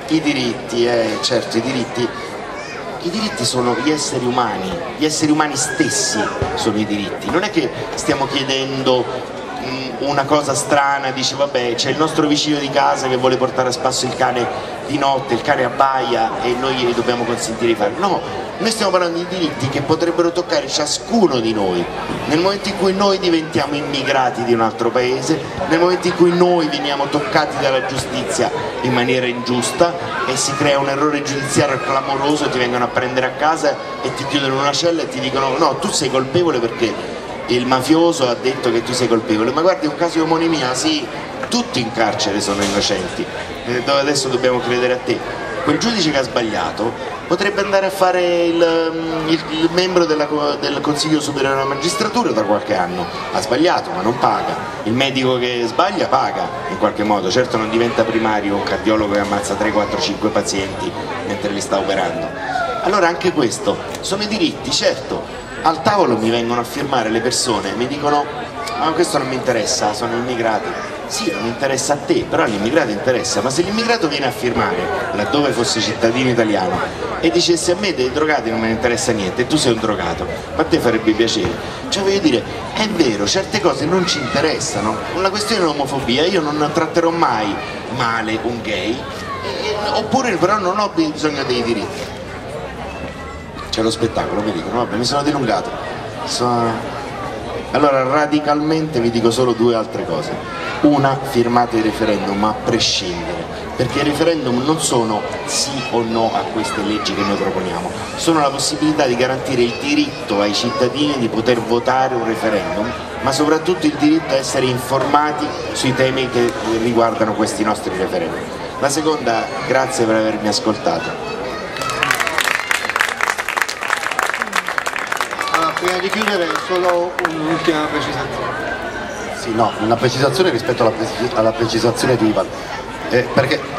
I diritti, certo, i diritti sono gli esseri umani stessi sono i diritti. Non è che stiamo chiedendo una cosa strana, dice vabbè c'è il nostro vicino di casa che vuole portare a spasso il cane di notte, il cane abbaia e noi gli dobbiamo consentire di fare. No, noi stiamo parlando di diritti che potrebbero toccare ciascuno di noi. Nel momento in cui noi diventiamo immigrati di un altro paese, nel momento in cui noi veniamo toccati dalla giustizia in maniera ingiusta e si crea un errore giudiziario clamoroso, ti vengono a prendere a casa e ti chiudono in una cella e ti dicono no, tu sei colpevole perché il mafioso ha detto che tu sei colpevole. Ma guardi, un caso di omonimia, sì, tutti in carcere sono innocenti, adesso dobbiamo credere a te. Quel giudice che ha sbagliato potrebbe andare a fare il membro del Consiglio Superiore della Magistratura da qualche anno. Ha sbagliato ma non paga. Il medico che sbaglia paga in qualche modo, certo non diventa primario un cardiologo che ammazza 3, 4, 5 pazienti mentre li sta operando. Allora anche questo sono i diritti, certo. Al tavolo mi vengono a firmare le persone, mi dicono ma questo non mi interessa, sono immigrati. Sì, non interessa a te, però all'immigrato interessa. Ma se l'immigrato viene a firmare, laddove fosse cittadino italiano, e dicesse a me dei drogati non me ne interessa niente e tu sei un drogato, ma a te farebbe piacere. Cioè voglio dire, è vero, certe cose non ci interessano. Una questione dell'omofobia, io non tratterò mai male un gay, oppure però non ho bisogno dei diritti. C'è lo spettacolo, mi dicono, vabbè, mi sono dilungato. Allora radicalmente vi dico solo due altre cose. Una, firmate il referendum a prescindere, perché i referendum non sono sì o no a queste leggi che noi proponiamo, sono la possibilità di garantire il diritto ai cittadini di poter votare un referendum, ma soprattutto il diritto a essere informati sui temi che riguardano questi nostri referendum. La seconda, grazie per avermi ascoltato. Prima di chiudere solo un'ultima precisazione. Sì, no, una precisazione rispetto alla precisazione di Ivan, perché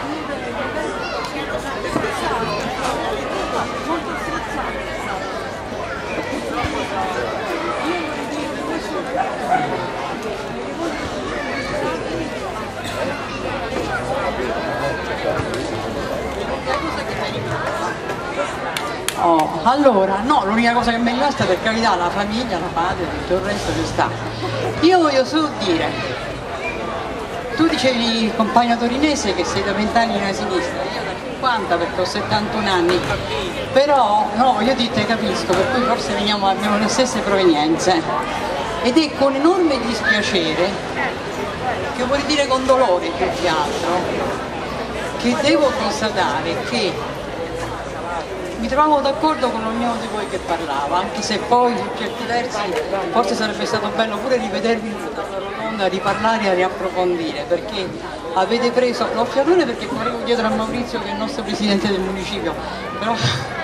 allora, no, l'unica cosa che mi rimasta, per carità, la famiglia, la patria, tutto il resto ci sta. Io voglio solo dire, tu dicevi, compagno torinese, che sei da 20 anni nella sinistra, io da 50 perché ho 71 anni, però, no, io te capisco, per cui forse abbiamo le stesse provenienze. Ed è con enorme dispiacere, che vuol dire con dolore più che altro, che devo constatare che mi trovavo d'accordo con ognuno di voi che parlava, anche se poi in certi versi forse sarebbe stato bello pure rivedervi in una tavola rotonda, riparlare e riapprofondire, perché avete preso l'ho fiatone perché correvo dietro a Maurizio che è il nostro presidente del municipio, però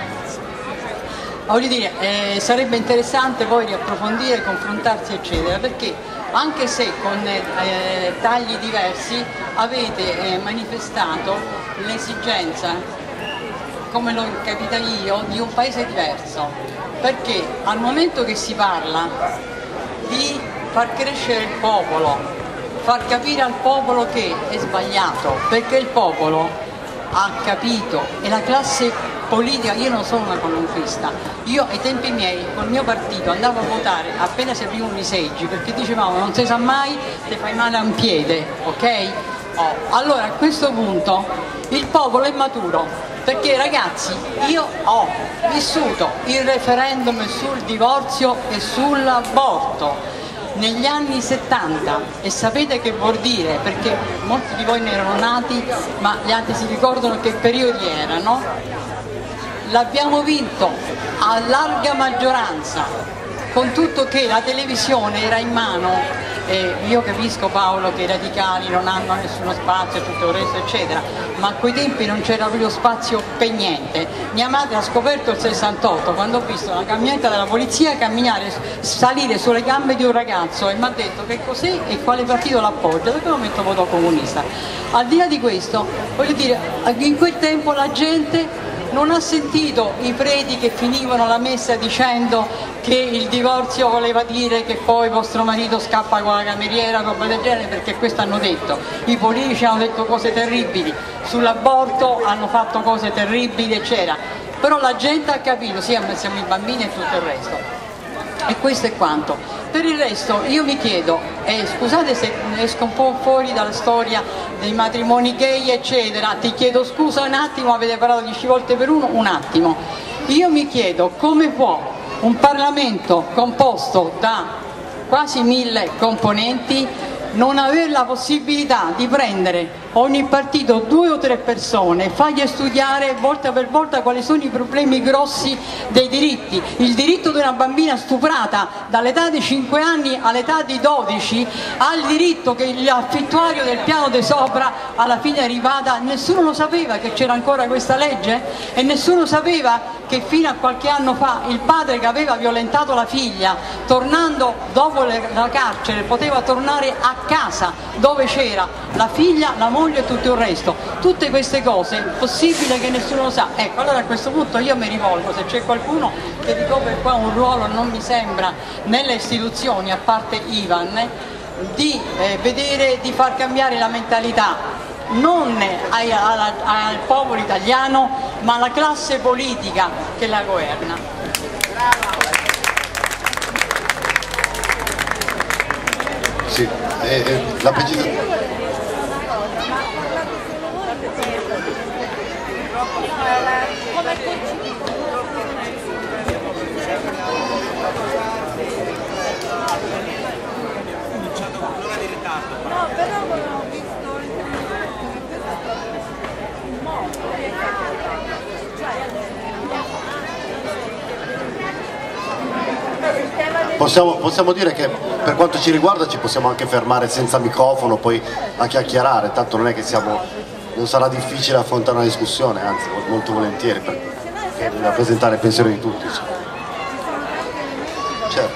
voglio dire, sarebbe interessante poi riapprofondire, confrontarsi eccetera, perché anche se con tagli diversi avete manifestato l'esigenza, come l'ho capita io, di un paese diverso, perché al momento che si parla di far crescere il popolo, far capire al popolo che è sbagliato, perché il popolo ha capito e la classe politica, io non sono una qualunquista, io ai tempi miei col mio partito andavo a votare appena si aprivano i seggi, perché dicevamo non si sa mai, ti fai male a un piede, ok? Allora a questo punto il popolo è maturo. Perché ragazzi, io ho vissuto il referendum sul divorzio e sull'aborto negli anni 70 e sapete che vuol dire, perché molti di voi ne erano nati, ma gli altri si ricordano che periodi erano. L'abbiamo vinto a larga maggioranza, con tutto che la televisione era in mano. Io capisco Paolo che i radicali non hanno nessuno spazio e tutto il resto eccetera, ma a quei tempi non c'era proprio spazio per niente. Mia madre ha scoperto il 68 quando ho visto una camionetta della polizia salire sulle gambe di un ragazzo e mi ha detto che cos'è e quale partito l'appoggia, dopo metto voto comunista. Al di là di questo, voglio dire, in quel tempo la gente non ha sentito i preti che finivano la messa dicendo che il divorzio voleva dire che poi vostro marito scappa con la cameriera, roba del genere, perché questo hanno detto. I politici hanno detto cose terribili, sull'aborto hanno fatto cose terribili, eccetera. Però la gente ha capito, sì, ammazziamo i bambini e tutto il resto. E questo è quanto. Per il resto io mi chiedo, scusate se esco un po' fuori dalla storia dei matrimoni gay eccetera, ti chiedo scusa un attimo, avete parlato 10 volte per uno, un attimo. Io mi chiedo come può un Parlamento composto da quasi 1000 componenti non avere la possibilità di prendere ogni partito 2 o 3 persone e fargli studiare volta per volta quali sono i problemi grossi dei diritti. Il diritto di una bambina stuprata dall'età di 5 anni all'età di 12 ha il diritto che l'affittuario del piano di sopra alla fine è arrivata, nessuno lo sapeva che c'era ancora questa legge e nessuno sapeva che fino a qualche anno fa il padre che aveva violentato la figlia, tornando dopo la carcere, poteva tornare a casa dove c'era la figlia, la moglie e tutto il resto. Tutte queste cose è possibile che nessuno lo sa. Ecco, allora a questo punto io mi rivolgo, se c'è qualcuno che ricopre qua un ruolo, non mi sembra, nelle istituzioni, a parte Ivan, di vedere, di far cambiare la mentalità non al popolo italiano ma alla classe politica che la governa. Sì, la precisazione. Possiamo dire che per quanto ci riguarda ci possiamo anche fermare senza microfono, poi a chiacchierare, tanto non è che non sarà difficile affrontare una discussione, anzi molto volentieri, perché bisogna presentare il pensiero di tutti. Certo.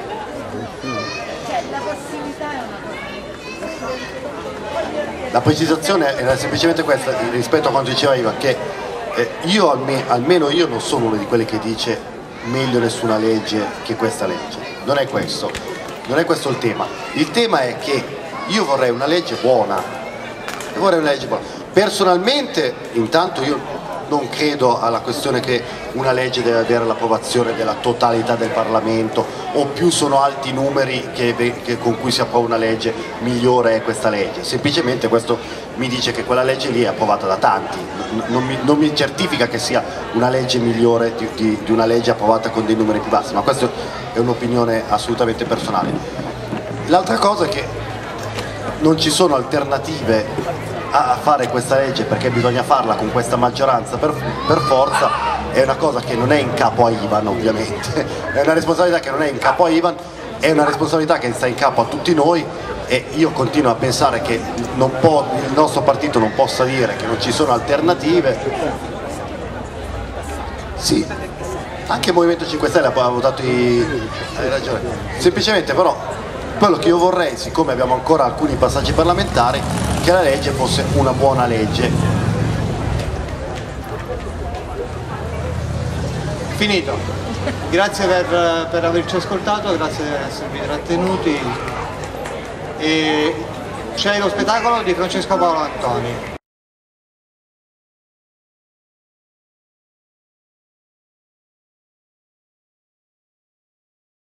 La precisazione era semplicemente questa, rispetto a quanto diceva Ivan, che almeno io non sono uno di quelli che dice meglio nessuna legge che questa legge. Non è questo il tema è che io vorrei una legge buona, personalmente. Intanto io non credo alla questione che una legge deve avere l'approvazione della totalità del Parlamento, o più sono alti i numeri con cui si approva una legge, migliore è questa legge. Semplicemente questo mi dice che quella legge lì è approvata da tanti, non mi certifica che sia una legge migliore di una legge approvata con dei numeri più bassi, ma questa è un'opinione assolutamente personale. L'altra cosa è che non ci sono alternative a fare questa legge, perché bisogna farla con questa maggioranza per forza. È una cosa che non è in capo a Ivan, ovviamente, è una responsabilità che non è in capo a Ivan, è una responsabilità che sta in capo a tutti noi, e io continuo a pensare che il nostro partito non possa dire che non ci sono alternative. Sì, anche il Movimento 5 Stelle ha votato hai ragione, semplicemente però quello che io vorrei, siccome abbiamo ancora alcuni passaggi parlamentari, che la legge fosse una buona legge. Finito. Grazie per averci ascoltato, grazie per esservi trattenuti. E c'è lo spettacolo di Francesco Paolo Antoni.